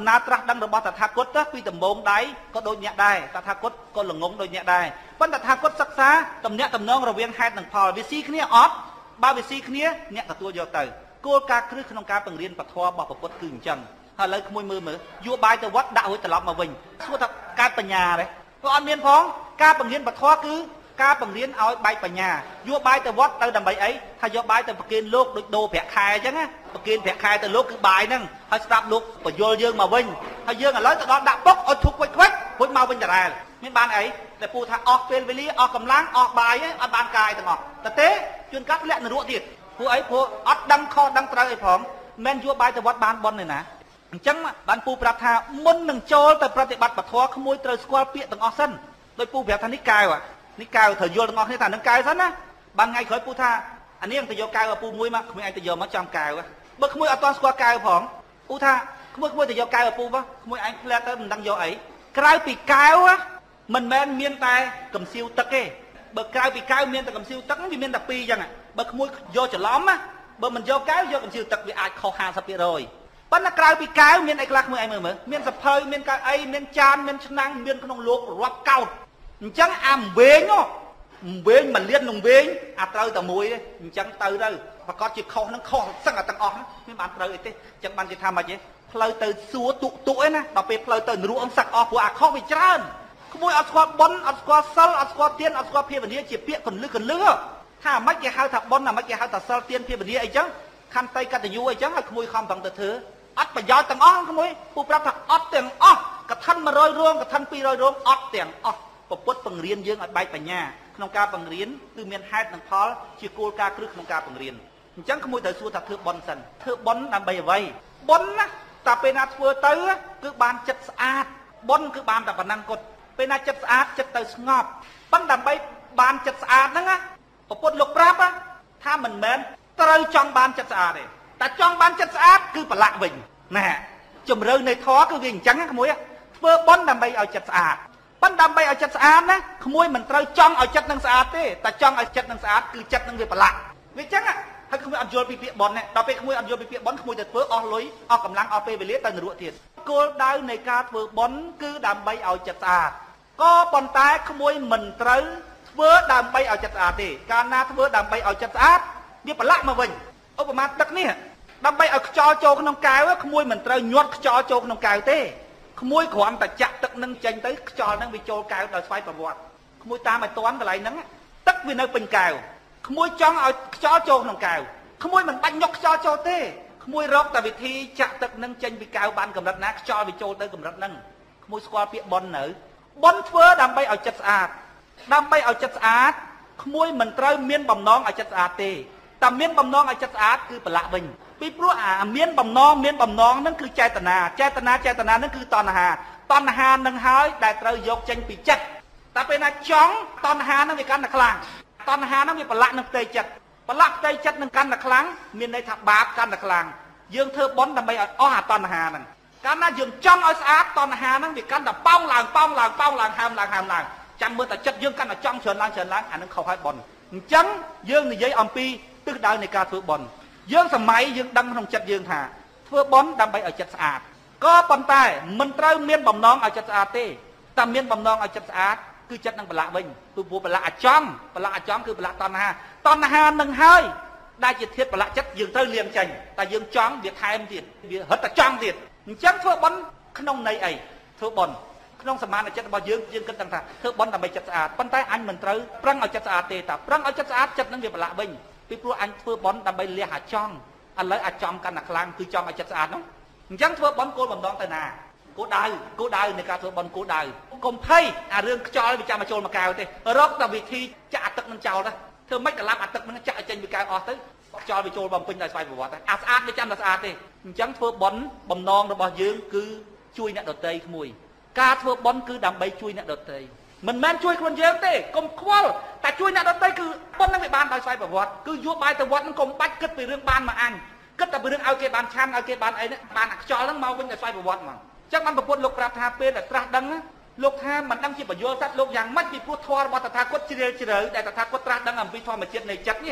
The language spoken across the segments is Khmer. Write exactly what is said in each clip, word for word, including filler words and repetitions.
ำนาตรัสดังระบอบตถาคตก็ปีตำบงได้ก็โดยเนี่ยได้ตถาคตก็หลงงงโดยเนี่ยได้ปั้นตถาคตศึกษาตำเนี่ยตำนองระเวียงแฮดหนึ่งพอวิซีគ្នាออฟบาวิซีគ្នាเนี่ยกับตัวโยเตอร์គោលការណ៍គ្រឹះក្នុងការបង្រៀនពធរបស់ពុទ្ធគឺអញ្ចឹងហើយឥឡូវក្មួយមើលមើលយោបាយទៅវត្តដាក់រួចត្រឡប់មកវិញសួរថាកើតបញ្ញាទេព្រោះអត់មានផងការបង្រៀនពធគឺការបង្រៀនឲ្យបែកបញ្ញាយោបាយទៅវត្តទៅដើម្បីអីថាយកបាយទៅប្រគេនលោកដូចដូរប្រាក់ខែអញ្ចឹងណាប្រគេនប្រាក់ខែទៅលោកគឺបាយហ្នឹងហើយស្ដាប់លោកបញ្យល់យើងមកវិញហើយយើងឥឡូវទៅដល់ដាក់ពុកឲ្យធុកខ្វិចខ្វិចរួចមកវិញដដែលមានបានអីតែពូថាអស់ពេលវេលាអស់កម្លាំងអស់បាយអត់បានកាយទាំងអស់តែទេជួនកាត់លាក់នរកទៀតព្រោះអីព្រោះអត់ដឹងខុសដឹងត្រូវអីផងមិនយកបាយទៅវត្តបានប៉ុនទេណាអញ្ចឹងបានពូប្រាប់ថាមុននឹងចូលទៅប្រតិបត្តិពធក្មួយត្រូវស្គាល់ពាក្យទាំងអស់សិនដោយពូប្រាប់ថានេះកៅនេះកៅត្រូវយល់ទាំងអស់គ្នាថានឹងកៅសិនណាបានថ្ងៃក្រោយពូថាអានេះទៅយកកៅឲ្យពូមួយមកក្មួយឯងទៅយកមកចំកៅបើក្មួយអត់ទាន់ស្គាល់កៅផងពូថាក្មួយក្មួយទៅយកកៅឲ្យពូមកក្មួយឯងផ្លែទៅមិនដឹងយកអីក្រៅពីកៅមិនមែនមានតែកំសៀវទឹកទេបើក្រៅពីកៅមានតែកំសៀវទឹកវាមានតែពីរអញ្ចឹងបើក្មួយយកច្រឡំណាបើមិនយកកៅយកកំសៀវទឹកវាអាចខុស ห้าสิบ%ប៉ុន្តែក្រៅពីកៅមានអីខ្លះក្មួយឯងមើលមើលមានសភៅមានកៅអីមានចានមានឆ្នាំងមានក្នុងលោករាប់កោតអញ្ចឹងអាវែងវែងមួយលាននឹងវែងអាត្រូវតែមួយទេអញ្ចឹងទៅទៅប្រកាសជាខុសនឹងខុសសឹងតែទាំងអស់មានបានត្រូវអីទេអញ្ចឹងបានគេថាម៉េចទេផ្លូវទៅសួរទុទុឯណាដល់ពេលផ្លូវទៅនរកអង្គសឹកអស់ព្រោះអាខុសវាច្រើនក្មួយអត់ស្គាល់បុណ្យអត់ស្គាល់សិលអត់ស្គាល់ទានអត់ស្គាល់ភាវនាជាពាក្យកន្លឹះកន្លឹះថាម៉េចគេហៅថាបុណ្យម៉េចគេហៅថាសិលទានភាវនាអីចឹងខន្តីកតញ្ញូអីចឹងឲ្យក្មួយខំប្រឹងទៅធ្វើអត់ប្រយោជន៍ទាំងអស់ក្មួយពូប្រាប់ថាអត់ទាំងអស់កឋិនមួយរយរោងកឋិនពីររយរោងអត់ទាំងអស់ពុទ្ធបង្រៀនយើងឲ្យបែកបញ្ញាក្នុងការបង្រៀនគឺមានហេតុនិងផលជាគោលការណ៍គ្រឹះក្នុងការបង្រៀនអញ្ចឹងក្មួយត្រូវសួរថាធ្វើបុណ្យសិនធ្វើបុណ្យដើម្បីអ្វីបុណ្យណាតែពេលណាធ្វើទៅគឺបានចិត្តស្អាតបុណ្យគឺបានតែប៉ុណ្ណឹងគាត់ពេលណាចិត្តស្អាតចិត្តទៅស្ងប់ប៉ុន្តែដើម្បីបានចិត្តស្អាតហ្នឹងណាពុទ្ធលោកប្រាប់ថាមិនមែនត្រូវចង់បានចិត្តស្អាតទេតែចង់បានចិត្តស្អាតគឺប្រឡាក់វិញណាជំរឿនៃធម៌គឺវាអញ្ចឹងណាក្មួយធ្វើបុណ្យដើម្បីឲ្យចិត្តស្អាតប៉ុន្តែដើម្បីឲ្យចិត្តស្អាតណាក្មួយមិនត្រូវចង់ឲ្យចិត្តនឹងស្អាតទេតែចង់ឲ្យចិត្តនឹងស្អាតគឺចិត្តនឹងវាប្រឡាក់វាអញ្ចឹងហើយក្មួយអត់យល់ពីពាក្យបុណ្យណាដល់ពេលក្មួយអត់យល់ពីពាក្យបុណ្យក្មួយទៅធ្វើអស់លុយអស់កម្លាំងអស់ពេលវេលាទៅនរកទៀតគោលដៅនៃការធ្វើបុណ្យគឺដើម្បីឲ្យចិត្តស្អាតក៏ប៉ុន្តែក្មួយមិនត្រូវធ្វើដើម្បីឲ្យចិត្តស្អាតទេកាលណាធ្វើដើម្បីឲ្យចិត្តស្អាតវាប្រឡាក់មកវិញឧបមាទឹកនេះដើម្បីឲ្យខ្យល់ចូលក្នុងកែវក្មួយមិនត្រូវញាត់ខ្យល់ចូលក្នុងកែវទេក្មួយគ្រាន់តែចាក់ទឹកនឹងចេញទៅខ្យល់នឹងវាចូលកែវដោយស្វ័យប្រវត្តិក្មួយតាមឲ្យតាន់កន្លែងហ្នឹងទឹកវានៅពេញកែវក្មួយចង់ឲ្យខ្យល់ចូលក្នុងកែវក្មួយមិនបាច់ញុកខ្យល់ចូលទេក្មួយរកតែវិធីចាក់ទឹកនឹងចេញពីកែវបានកម្រិតណាខ្យល់វាចូលទៅកម្រិតហ្នឹងក្មួយស្គាល់ពាក្យបុណ្យនៅបុណ្យធ្វើដើម្បីឲ្យចិត្តស្អាតដើម្បីឲ្យចិត្តស្អាតក្មួយមិនត្រូវមានបំណងឲ្យចិត្តស្អាតទេតែមានបំណងឲ្យចិត្តស្អាតគឺប្រឡាក់វិញពីព្រោះអាមានបំណងមានបំណងហ្នឹងគឺចេតនាចេតនាចេតនាហ្នឹងគឺតណ្ហាតណ្ហានឹងហើយដែលត្រូវយកចេញពីចិត្តតែពេលណាចង់តណ្ហាហ្នឹងវាកាន់តែខ្លាំងតណ្ហាហ្នឹងវាប្រឡាក់នឹងផ្ទៃចិត្តប្រឡាក់ផ្ទៃចិត្តនឹងកាន់តែខ្លាំងមានន័យថាបាបកាន់តែខ្លាំងយើងធ្វើបុណ្យដើម្បីឲ្យអស់អាតណ្ហាហ្នឹងកាលណាយើងចង់ឲ្យស្អាតតណ្ហាហ្នឹងវាកាន់តែប៉ោងឡើងប៉ោងឡើងប៉ោងឡើងហើមឡើងហើមឡើងចាំមើលតែចិត្តយើងកាន់តែចង់ច្រើនឡើងច្រើនឡើងអានឹងខុសហើយបុណ្យអញ្ចឹងយើងនិយាយអំពីទិសដៅនៃការធ្វើបុណ្យយើងសម័យយើងដឹងក្នុងចិត្តយើងថាធ្វើបុណ្យដើម្បីឲ្យចិត្តស្អាតក៏ប៉ុន្តែមិនត្រូវមានបំណងឲ្យចិត្តស្អាតទេតែមានបំណងឲ្យចិត្តស្អាតគឺចិត្តនឹងប្រឡាក់វិញព្រោះប្រឡាក់អាចង់ប្រឡាក់អាចង់គឺប្រឡាក់តណ្ហាតណ្ហានឹងហើយដែលជាធាតុប្រឡាក់ចិត្តយើងត្រូវលាងចេញតែយើងចង់វាថែមទៀតវាហិតតែចង់ទៀតអញ្ចឹងធ្វើបុណ្យក្នុងន័យអីធ្វើបុណ្យក្នុងសមានចិត្តរបស់យើងយើងគិតថាធ្វើបុណ្យដើម្បីចិត្តស្អាតប៉ុន្តែអញមិនត្រូវប្រឹងឲ្យចិត្តស្អាតទេតែប្រឹងឲ្យចិត្តស្អាតចិត្តនឹងវាប្រឡាក់វិញពីព្រោះអញធ្វើបុណ្យដើម្បីលះអាចង់ឥឡូវអាចង់កាន់តែខ្លាំងគឺចង់ឲ្យចិត្តស្អាតហ្នឹងអញ្ចឹងធ្វើបុណ្យគោលបំណងទៅណាគោលដៅគោលដៅនៃការធ្វើបុណ្យគោលដៅកុំភ័យអារឿងខ្យល់វាចាំមកចូលមកកៅទេរកតែវិធីចាក់អាទឹកនឹងចោលទៅធ្វើម៉េចកលាប់អាទឹកនឹងចាក់ឲ្យចេញពីកៅអស់ទៅខ្យល់វាចូលបំពេញដោយស្វ័យប្រវត្តិអាស្អាតវាចាំតែស្អាតទេអញ្ចឹងធ្វើបុណ្យបំណងរបស់យើងគឺជួយអ្នកដទៃក្មួយការធ្វើបុណ្យគឺដើម្បីជួយអ្នកដទៃមិនមែនជួយខ្លួនយើងទេកុំខ្វល់តែជួយអ្នកដទៃគឺបុណ្យនឹងវាបានដោយស្វ័យប្រវត្តិគឺយកបាយទៅវត្តនឹងកុំបាច់គិតពីរឿងបានមកអញគិតតែពីរឿងឲ្យគេបានឆាន់ឲ្យគេបានអីហ្នឹងបានអាខ្យល់ហ្នឹងមកវិញដោយស្វ័យប្រវត្តិហ្មងអញ្ចឹងបានប្រពន្ធលោកប្រាប់ថាពេលដែលត្រាស់ដឹងលោកថាមិនដឹងជាបញ្យល់សត្វលោកយ៉ាងម៉េចពីព្រោះធម៌របស់តថាគតជ្រាលជ្រៅដែលតថាគតត្រាស់ដឹងអំពីធម្មជាតិនៃចិត្តនេះ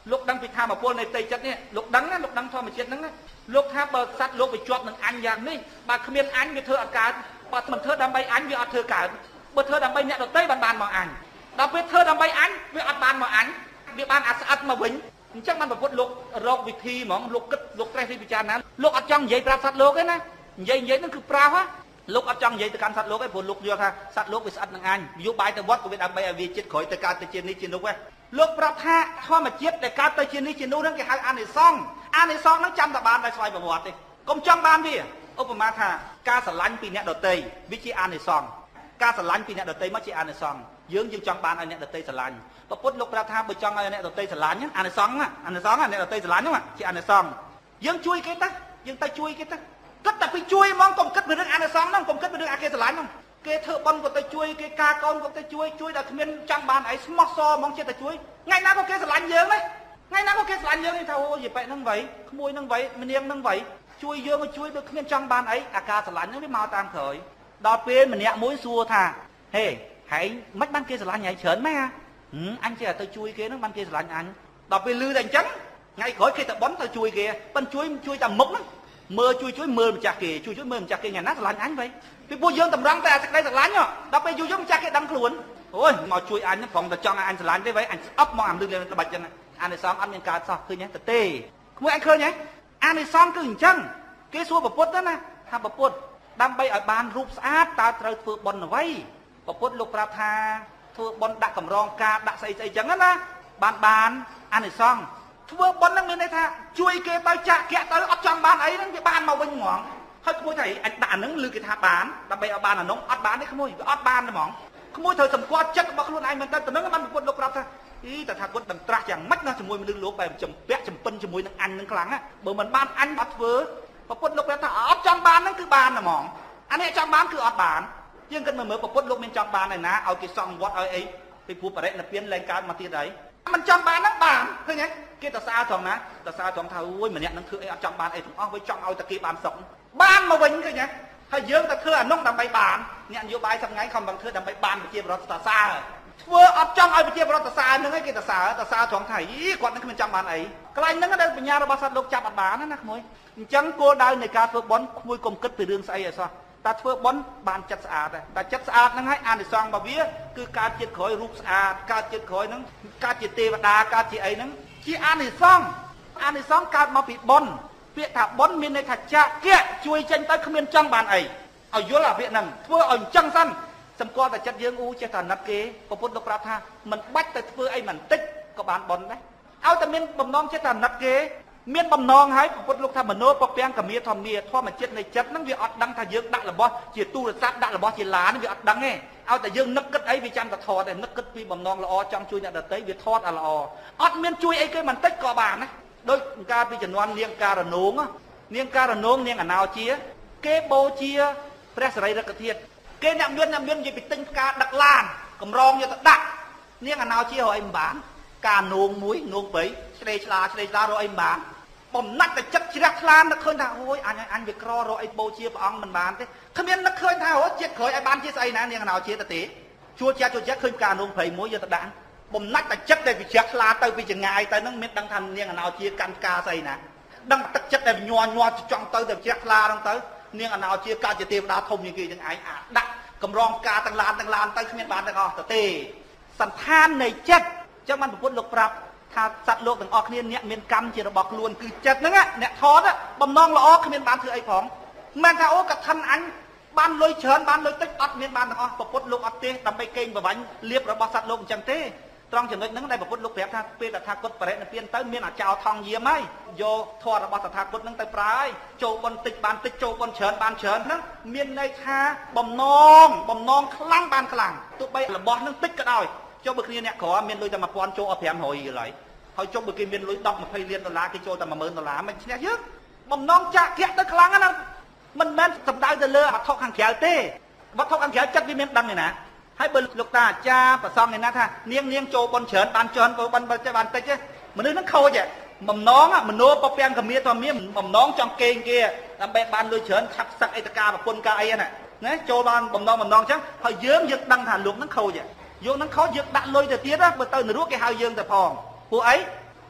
លោកដឹងពីថាមពលនៃផ្ទៃចិត្តនេះលោកដឹងណាលោកដឹងធម្មជាតិហ្នឹងណាលោកថាបើសត្វលោកទៅជាប់នឹងអញយ៉ាងនេះបើគ្មានអញវាធ្វើអត់កើតបើមិនធ្វើដើម្បីអញវាអត់ធ្វើកើតបើធ្វើដើម្បីអ្នកដទៃបានបានមកអញដល់ពេលធ្វើដើម្បីអញវាអត់បានមកអញវាបានអាស្អិតមកវិញអញ្ចឹងបានប្រពុតលោករកវិធីហ្មងលោកគិតលោកត្រេះរិះពិចារណាលោកអត់ចង់និយាយប្រាប់សត្វលោកទេណានិយាយនិយាយហ្នឹងគឺប្រាស់ហ៎លោកអត់ចង់និយាយទៅកាន់សត្វលោកទេព្រោះលោកយល់ថាសត្វលោកវាស្អិតនឹងអញវាយកបាយទៅវត្តក៏វាដើម្បីឲ្យវាចិត្តក្រោយទៅកើតទៅជានេះជានោះហ្នឹងលោកប្រាប់ថាធម្មជាតិដែលកើតទៅជានេះជានោះហ្នឹងគេហៅអានិសង្ឃអានិសង្ឃហ្នឹងចាំតែបានដោយស្វ័យប្រវត្តិទេកុំចង់បានវាឧបមាថាការស្រឡាញ់ពីអ្នកដទៃវាជាអានិសង្ឃការស្រឡាញ់ពីអ្នកដទៃមកជាអានិសង្ឃយើងយើងចង់បានឲ្យអ្នកដទៃស្រឡាញ់ប្រពុតលោកប្រាប់ថាបើចង់ឲ្យអ្នកដទៃស្រឡាញ់អានិសង្ឃអានិសង្ឃអ្នកដទៃស្រឡាញ់ហ្នឹងជាអានិសង្ឃយើងជួយគេទៅយើងទៅជួយគេទៅគិតតែពីជួយហ្មងកុំគិតពីរឿងអានិសង្ឃហ្នឹងកុំគិតពីរឿងអាគេស្រឡាញ់ហ្នឹងគេធ្វើបន់ក៏ទៅជួយគេការកូនក៏ទៅជួយជួយដល់គ្មានចង់បានអីស្មោះសរហ្មងចិត្តតែជួយថ្ងៃណាក៏គេស្រឡាញ់យើងដែរថ្ងៃណាក៏គេស្រឡាញ់យើងនេះថាអូយប៉ែហ្នឹងវៃក្មួយហ្នឹងវៃម្នាងហ្នឹងវៃជួយយើងមកជួយដូចគ្មានចង់បានអីអាការស្រឡាញ់ហ្នឹងវាមកតាមក្រោយដល់ពេលម្នាក់មួយសួរថាហេហែងមិនបានគេស្រឡាញ់ហែងច្រើនម៉េចអញចេះតែទៅជួយគេហ្នឹងបានគេស្រឡាញ់អញដល់ពេលលឺតែអញ្ចឹងថ្ងៃក្រោយគេទៅបន់ទៅជួយគេប៉ិនជួយជួយតែមុខហ្នឹងមើលជួយជួយមើលម្ចាស់គេជួយជួយមើលម្ចាស់គេថ្ងៃណាស្រឡាញ់អញវៃពីពួកយើងតម្រង់តែអាសេចក្តីស្រឡាញ់ដល់ពេលយូរយូរម្ចាស់គេដឹងខ្លួនអូយមកជួយអញព្រមតែចង់ឲ្យអញស្រឡាញ់ទេវៃអញស្អប់មកអាមលឺលេងក្បាច់ចឹងអានិសង្ឃអត់មានកើតសោះឃើញទេទេក្មួយអញឃើញហ៎អានិសង្ឃគឺអញ្ចឹងគេសួរប្រពុតណាថាប្រពុតដើម្បីឲ្យបានរូបស្អាតតើត្រូវធ្វើបុណ្យអ្វីប្រពុតលោកប្រាប់ថាធ្វើបុណ្យដាក់កម្រងការដាក់ស្អីស្អីចឹងណាបានបានអានិសង្ឃធ្វើបុណ្យហ្នឹងមានន័យថាជួយគេទៅចាក់កាក់ទៅអត់ចង់បានអីហ្នឹងវាបានមកវិញហ្មងហើយក្មួយថាអញដាក់អាហ្នឹងឮគេថាបានដើម្បីឲ្យបានអានោះអត់បានទេក្មួយវាអត់បានហ្មងក្មួយត្រូវសម្គាល់ចិត្តរបស់ខ្លួនឯងមែនតើទៅនឹងបានប្រពុតលោកប្រាប់ថាអីតថាគាត់ដឹងត្រាស់យ៉ាងម៉េចណាជាមួយមនុស្សលោកបែបចំពាក់ចំពិនជាមួយនឹងអញនឹងខ្លាំងណាបើមិនបានអញអត់ធ្វើប្រពុតលោកប្រាប់ថាអត់ចង់បានហ្នឹងគឺបានហ្មងអានេះចង់បានគឺអត់បានយើងគិតមើលមើលប្រពុតលោកមានចង់បានឯណាឲ្យគេសង់វត្តឲ្យអីពីព្រោះបរិនិព្វានលែងកើតមកទៀតហើយមិនចង់បានហ្នឹងបានឃើញទេគេតសើត្រង់ណាតសើត្រង់ថាអូយម្នាក់នឹងធ្វើអីអត់ចង់បានអីទាំងអស់វាចង់ឲ្យតែគេបានសុខបានមកវិញឃើញទេហើយយើងទៅធ្វើអានោះដើម្បីបានអ្នកនយោបាយសប្ងៃខំបង្ធ្វើដើម្បីបានប្រជាពលរដ្ឋតសើធ្វើអត់ចង់ឲ្យប្រជាពលរដ្ឋតសើហ្នឹងឯងគេតសើតសើត្រង់ថាអីគាត់នឹងគ្មានចង់បានអីកន្លែងហ្នឹងដែលបញ្ញារបស់សត្វលោកចាប់អត់បានណាក្មួយអញ្ចឹងគោលដៅនៃការធ្វើបុណ្យក្មួយកុំគិតពីរឿងស្អីឲ្យសោះតែធ្វើបុណ្យបានចិត្តស្អាតដែរតែចិត្តស្អាតហ្នឹងហើយអានិសង្ឃរបស់វាគឺកើតជាតិក្រោយរូបស្អាតកើតជាតិក្រោយហ្នឹងកើតជាទេវតាកើតជាអីហ្នឹងជាអានិសង្ឃអានិសង្ឃកើតមកពីបុណ្យពាក្យថាបុណ្យមានន័យថាចាក់គាក់ជួយចេញទៅគ្មានចង់បានអីឲ្យយល់អាពាក្យហ្នឹងធ្វើឲ្យអញ្ចឹងសិនសម្គាល់តែចិត្តយើងអ៊ូចេះតែណិតគេពុទ្ធលោកប្រាប់ថាមិនបាច់ទៅធ្វើអីមិនតិចក៏បានបុណ្យដែរឲ្យតែមានបំណងចេះតែណិតគេមានបំណងហើយពុទ្ធលោកថាមโนពពាំងកមាធម្មាធម្មជាតិនៃចិត្តហ្នឹងវាអត់ដឹងថាយើងដាក់របស់ជាទូរស័ព្ទដាក់របស់ជាឡានវាអត់ដឹងទេឲ្យតែយើងនឹកគិតអីវាចាំតែថតតែនឹកគិតពីបំណងល្អចង់ជួយអ្នកដទៃវាថតឲ្យល្អអត់មានជួយអីគេមិនតិចក៏បានណាដោយការពីជំនាន់នាងការណងនាងការណងនាងអណោជាគេបូជាព្រះសរីរកធាតុគេអ្នកមានអ្នកមាននិយាយពីទិញផ្កាដឹកឡានកម្រងយកទៅដាក់នាងអណោជារកអីមិនបានការនងមួយនងបីឆ្លេឆ្លាឆ្លេឆ្លារកអីមិនបានបំណាច់តែចិត្តជ្រះថ្លានឹកឃើញថាអូយអញអញវាក្ររកអីបូជាព្រះអង្គមិនបានទេគ្មាននឹកឃើញថាអូជាតិក្រោយឲ្យបានជាស្អីណានាងអណោជាទៅទេជួជាជួជាឃើញការនងព្រៃមួយយកទៅដាក់បំណាច់តែចិត្តដែលវាជ្រះថ្លាទៅពីចងាយទៅនឹងមានដឹងថានាងអណោជាកាន់ផ្កាស្អីណាដឹងទឹកចិត្តដែលញ័រញ័រចង់ទៅតែជ្រះថ្លាហ្នឹងទៅនាងអណោជាកើតជាទេវតាធំជាងគេទាំងឯងអាដាក់កម្រងផ្កាទាំងឡានទាំងឡានទៅគ្មានបានទាំងអស់ទៅទេសន្តាននៃចិត្តអញ្ចឹងបានពុទ្ធលោកប្រាប់ថាសត្វលោកទាំងអស់គ្នាអ្នកមានកម្មជារបស់ខ្លួនគឺចិត្តហ្នឹងអ្នកថតបំណងល្អគ្មានបានធ្វើអីផងមិនថាអូកឋិនអញបានលុយច្រើនបានលុយតិចអត់មានបានទាំងអស់ពុទ្ធលោកអត់ទេដើម្បីកេងប្រវាញ់លៀបរបស់សត្វលោកអញ្ចឹងទេត្រង់ចំណុចហ្នឹងដែលពុទ្ធលោកប្រាប់ថាពេលតថាគតបរិនិព្វានទៅមានអាចោថងយាមហើយយកធម៌របស់តថាគតហ្នឹងទៅប្រើហើយចូលបនតិចបានតិចចូលបនច្រើនបានច្រើនហ្នឹងមានន័យថាបំណងបំណងខ្លាំងបានខ្លាំងទោះបីរបស់ហ្នឹងតិចក៏ដោយចុះបើគ្នាអ្នកក្រមានលុយតែមួយពាន់ចូលអស់ប្រាំរយរៀលហើយហើយចុះបើគេមានលុយដប់ម្ភៃលានដុល្លារគេចូលតែមួយម៉ឺនដុល្លារមិនឈ្នះយើងបំណងចាក់ធាក់ទៅខ្លាំងណាស់មិនមែនសំដៅទៅលើវត្ថុខាងក្រៅទេវត្ថុខាងក្រៅចិត្តវាមានដឹងឯណាហើយបើលោកតាអាចារ្យប្រសងឯណាថានាងនាងចូលបនច្រើនបានច្រើនបើបានបានតិចមនុស្សហ្នឹងខូចបំណងមโนពពាំងកមាធម្មាបំណងចង់កេងគេដើម្បីបានលុយច្រើនឆាប់សឹកអីតកាប្រពន្ធការអីណាណាចូលបានបំណងបំណងអញ្ចឹងហើយយើងយើងដឹងថាលោកហ្នឹងខូចយើងនឹងខូចយើងដាក់លុយទៅទៀតបើទៅនរកគេហៅយើងទៅផងពួកអី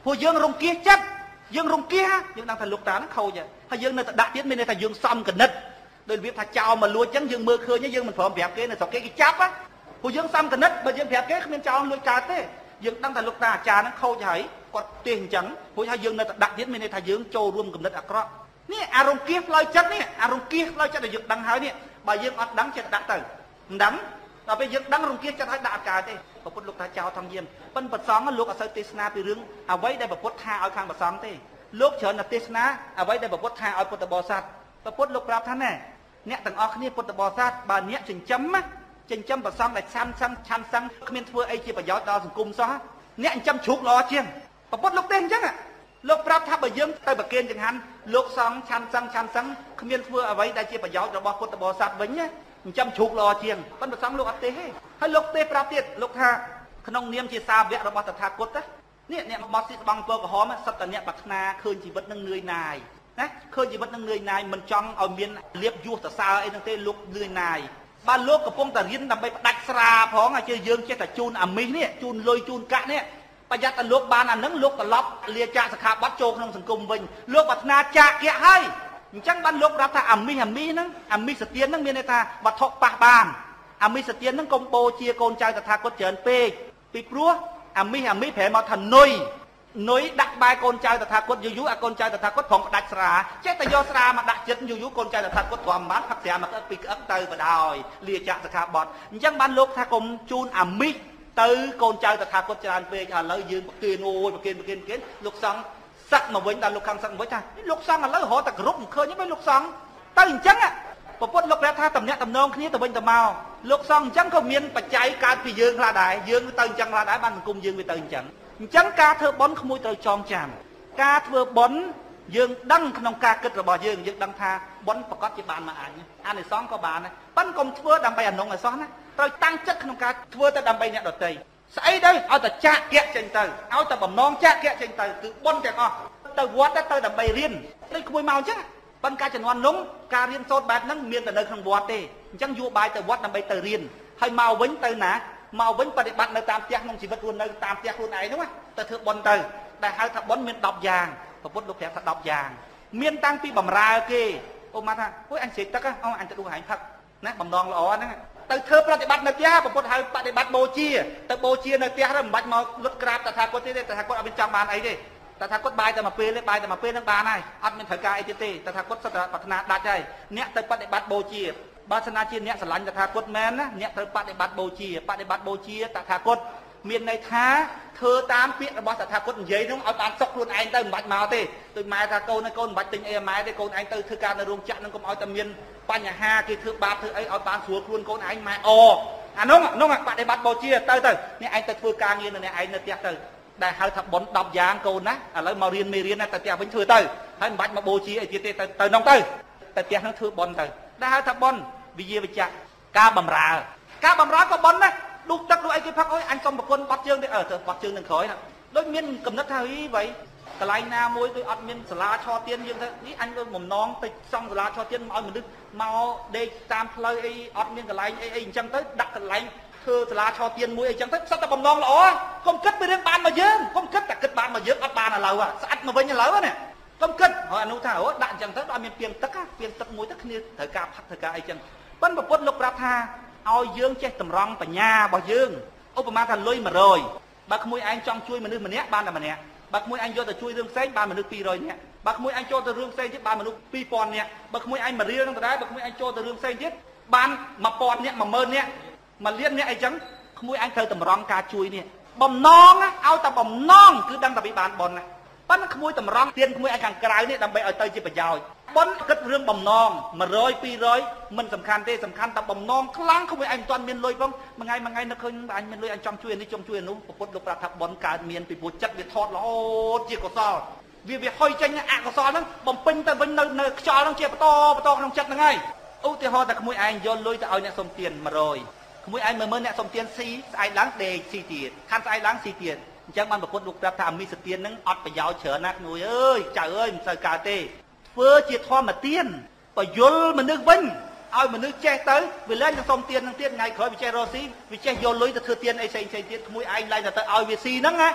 ពួកយើងរង្គៀសចិត្តយើងរង្គៀសយើងដឹងថាលោកតាហ្នឹងខូចហើយយើងនៅតែដាក់ទៀតមានន័យថាយើងសំកណិតដោយរបៀបថាចោលមកលួចអញ្ចឹងយើងមើលឃើញយើងមិនព្រមប្រាប់គេនៅស្រុកគេគេចាប់ពួកយើងសំកណិតបើយើងប្រាប់គេគ្មានចោលលួចកើតទេយើងដឹងថាលោកតាអាចារ្យហ្នឹងខូចហើយគាត់ទេអញ្ចឹងព្រោះថាយើងនៅតែដាក់ទៀតមានន័យថាយើងចូលរួមគំនិតអាក្រក់នេះអារង្គៀសផ្លូវចិត្តនេះអារង្គៀសផ្លូវចិត្តដែលយើងដឹងហើយនេះបើយើងអត់ដឹងចេះតែដាក់ទៅមិនដឹងដល់ពេលយើងដឹងរង្គៀសចិត្តហើយដាក់អត់កើតទេប្រពុតលោកថាចោលធម្មយាមប៉ិនប្រសងលោកអត់សូវទេសនាពីរឿងអ្វីដែលប្រពុតថាឲ្យខាងប្រសងទេលោកច្រើនតែទេសនាអ្វីដែលប្រពុតថាឲ្យពុទ្ធបរិស័ទប្រពុតលោកប្រាប់ថាណែអ្នកទាំងអស់គ្នាពុទ្ធបរិស័ទបើអ្នកចិញ្ចឹមចិញ្ចឹមប្រសងដែលឆាន់ឆាន់ឆាន់សឹងគ្មានធ្វើអីជាប្រយោជន៍ដល់សង្គមសោះអ្នកចិញ្ចឹមជ្រូកល្អជាងប្រពុតលោកទេអញ្ចឹងលោកប្រាប់ថាបើយើងទៅប្រគេនចង្ហាន់លោកសង្ឃឆាន់សឹងឆាន់សឹងគ្មានធ្វើអ្វីដែលជាប្រយោជន៍របស់ពុទ្ធបរិស័ទវិញណាចិញ្ចឹមជ្រូកល្អជាងប៉ុន្តែប្រសងលោកអត់ទេទេហើយលោកទេប្រាប់ទៀតលោកថាក្នុងនាមជាសាវករបស់តថាគតនេះអ្នកមកស៊ីស្បង់ពើក្រហមសិតតែអ្នកប្រាថ្នាឃើញជីវិតនឹងនឿយណាយណាឃើញជីវិតនឹងនឿយណាយមិនចង់ឲ្យមានលៀបយោសសរសើរអីហ្នឹងទេលោកនឿយណាយបើលោកកំពុងតែរៀនដើម្បីផ្ដាច់ស្រាផងឲ្យជឿយើងចេះតែជូនអាមីសនេះជូនលុយជូនកាក់នេះប្រយ័ត្នតែលោកបានអាហ្នឹងលោកត្រឡប់លាចាកសិក្ខាបទចូលក្នុងសង្គមវិញលោកប្រាថ្នាចាក់គៈហើយអញ្ចឹងបានលោកប្រាប់ថាអាមីសអាមីសហ្នឹងអាមីសសទានហ្នឹងមានន័យថាវត្ថុប៉ះបានអាមីសសទានហ្នឹងកុំបូជាកូនចៅតថាគតច្រើនពេកពីព្រោះអាមីសអាមីសប្រែមកថានុយនុយដាក់បែកូនចៅតថាគតយូរយូរអាកូនចៅតថាគតផងផ្ដាច់ស្រាចេះតែយកស្រាមកដាក់ចិត្តយូរយូរកូនចៅតថាគតទ្រាំបានផឹកស្រាមកក្អឹកពីក្អឹកទៅបដោយលាចាកសិក្ខាបទអញ្ចឹងបានលោកថាកុំជូនអាមីសទៅកូនចៅតថាគតច្រើនពេកឥឡូវយើងប្រគិនអូយប្រគិនប្រគិនប្រគិនលោកសង្ឃសឹកមកវិញដល់លោកខំសឹកមកវិញថាលោកសង្ឃឥឡូវរត់តែគ្រប់មិនឃើញទេលោកសង្ឃទៅអញ្ចឹងប្រពុតលោកប្រាប់ថាតំណាក់តំណងគ្នាទៅវិញទៅមកលោកសង្ឃអញ្ចឹងក៏មានបច្ច័យកើតពីយើងខ្លះដែរយើងទៅអញ្ចឹងខ្លះដែរបានសង្គមយើងវាទៅអញ្ចឹងអញ្ចឹងការធ្វើបុណ្យក្មួយត្រូវចងចាំការធ្វើបុណ្យយើងដឹងក្នុងការគិតរបស់យើងយើងដឹងថាបុណ្យប្រកាសជាបានមកអញអានិសង្ឃក៏បានដែរប៉ុន្តែកុំធ្វើដើម្បីអានុងឲ្យសោះណាត្រូវតាំងចិត្តក្នុងការធ្វើទៅដើម្បីអ្នកដទៃស្អីទៅឲ្យតែចាក់គៈចេញទៅឲ្យតែបំណងចាក់គៈចេញទៅគឺបុណ្យទាំងអស់ទៅវត្តទៅដើម្បីរៀនដូចក្មួយមកអញ្ចឹងប៉ុន្តែការជំនាន់នោះការរៀនសូត្របែបហ្នឹងមានតែនៅក្នុងវត្តទេអញ្ចឹងយកបាយទៅវត្តដើម្បីទៅរៀនហើយមកវិញទៅណាមកវិញបប្រតិបត្តិនៅតាមផ្ទះក្នុងជីវិតរស់នៅតាមផ្ទះខ្លួនឯងហ្នឹងទៅធ្វើបុណ្យទៅដែលហៅថាបុណ្យមានដប់យ៉ាងព្រះពុទ្ធលោកប្រាប់ថាដប់យ៉ាងមានតាំងពីបំរើគេអូមកថាអូយអញស្រេកទឹកអូអញទៅដួសហែងផឹកណាបំណងល្អហ្នឹងទៅធ្វើប្រតិបត្តិនៅផ្ទះព្រះពុទ្ធហៅបដិបត្តិបូជាទៅបូជានៅផ្ទះទៅមិនបាច់មកលុតក្រាបតថាគតទេតថាគតអត់មានចង់បានអីទេតថាគតបាយតែមួយពេលទេបាយតែមួយពេលនឹងបានហើយអត់មានត្រូវការអីទៀតទេតថាគតសិតតែប្រាថ្នាដាច់ហើយអ្នកទៅបដិបត្តិបូជាបើសិនណាជាអ្នកស្រឡាញ់តថាគតមែនណាអ្នកត្រូវបដិបត្តិបូជាបដិបត្តិបូជាតថាគតមានន័យថាធ្វើតាមពាក្យរបស់តថាគតនិយាយនោះឲ្យបានសុខខ្លួនឯងទៅមិនបាច់មកទេដូចម៉ែថាកូនឯងកូនមិនបាច់ទិញអីឲ្យម៉ែទេកូនឯងទៅធ្វើការនៅរោងចក្រនឹងកុំឲ្យតែមានបញ្ហាគេធ្វើបាបធ្វើអីឲ្យបានស្រួលខ្លួនកូនឯងម៉ែអអានោះនោះបដិបត្តិបូជាទៅទៅនេះឯងទៅធ្វើការងារនៅនេះឯងនៅផ្ទះទៅដែលហៅថាបុណ្យដប់យ៉ាងកូនណាឥឡូវមករៀនមេរៀនទៅផ្ទះវិញធ្វើទៅហើយមិនបាច់មកបូជាអីទៀតទេទៅទៅនោះទៅទៅផ្ទះនោះធ្វើបុណ្យទៅដែលហៅថាបុណ្យវិជាវិជ្ជៈការបម្រើការបម្រើក៏បុណ្យដែរដុសទឹកដុសអីគេផឹកអុយអញសុំប្រគុណបាត់ជើងទេអឺទៅបាត់ជើងនឹងក្រោយណាដូចមានកំណត់ថាហីវ៉ៃកន្លែងណាមួយដូចអត់មានសាលាឆោទៀនយើងទៅនេះអញទៅបំណងទៅសង់សាលាឆោទៀនមកឲ្យមនុស្សមកដេកតាមផ្លូវអីអត់មានកន្លែងអីអីអញ្ចឹងទៅដាក់កន្លែងធ្វើសាលាឆោទៀនមួយអីចឹងទៅសិតតែបំណងល្អកុំគិតពីរឿងបានមកយើងកុំគិតតែគិតបានមកយើងអត់បានឥឡូវស្អាតមកវិញឥឡូវណាកុំគិតហើយអានោះថាអូដាក់អញ្ចឹងទៅអត់មានពីងទឹកពីងទឹកមួយទៅគ្នាត្រូវការផឹកត្រូវការអីចឹងប៉ុន្តែពុទ្ធលោកប្រាប់ថាឲ្យយើងចេះតម្រង់បញ្ញារបស់យើងឧបមាថាលុយមួយរយបើក្មួយឯងចង់ជួយមនុស្សម្នាក់បានតែម្នាក់បើក្មួយឯងយកទៅជួយរឿងផ្សេងបានមនុស្សពីររយនាក់បើក្មួយឯងចូលទៅរឿងផ្សេងទៀតបានមនុស្សពីរពាន់នាក់បើក្មួយឯងមួយរៀលនឹងដដែលបើក្មួយឯងចូលទៅរឿងផ្សេងទៀតបានមួយពាន់នាក់មួយម៉ឺននាក់មួយលាននាក់អីចឹងក្មួយឯងត្រូវតម្រង់ការជួយនេះបំណងឲ្យតែបំណងគឺដឹងតែពីបានបុណ្យណាប៉ុន្តែក្មួយតម្រង់ទៀនក្មួយឯងខាងក្រៅនេះដើម្បីឲ្យទៅជាប្រយោជន៍បុណ្យគិតរឿងបំណងមួយរយពីររយមិនសំខាន់ទេសំខាន់តែបំណងខ្លាំងក្មួយឯងមិនទាន់មានលុយផងមួយថ្ងៃមួយថ្ងៃនឹកឃើញអញមានលុយអញចង់ជួយអានេះចង់ជួយអានោះពុទ្ធលោកប្រាប់ថាបុណ្យកើតមានពីព្រោះចិត្តវាថតរហូតជាកុសលវាវាហុយចេញអកុសលហ្នឹងបំពេញទៅវិញនៅនៅខ្យល់ហ្នឹងជាបន្តបន្តក្នុងចិត្តហ្នឹងហើយឧទាហរណ៍តែក្មួយឯងយកលុយទៅឲ្យអ្នកសុំទានមួយរយក្មួយឯងមើលមើលអ្នកសុំទានស៊ីស្អែកឡើងដេកស៊ីទៀតខាន់ស្អែកឡើងស៊ីទៀតអញ្ចឹងបានប្រពុតលោកប្រាប់ថាអមិសទានហ្នឹងអត់ប្រយោជន៍ច្រើនណាស់ក្មួយអើយចៅអើយមិនសូវកើតទេធ្វើជាធម្មទានបញ្យលមនុស្សវិញឲ្យមនុស្សចេះទៅវាលែងទៅសុំទាននឹងទៀតថ្ងៃក្រោយវាចេះរកស៊ីវាចេះយកលុយទៅធ្វើទានអីផ្សេងផ្សេងទៀតក្មួយឯងឡើងទៅឲ្យវាស៊ីហ្នឹងណា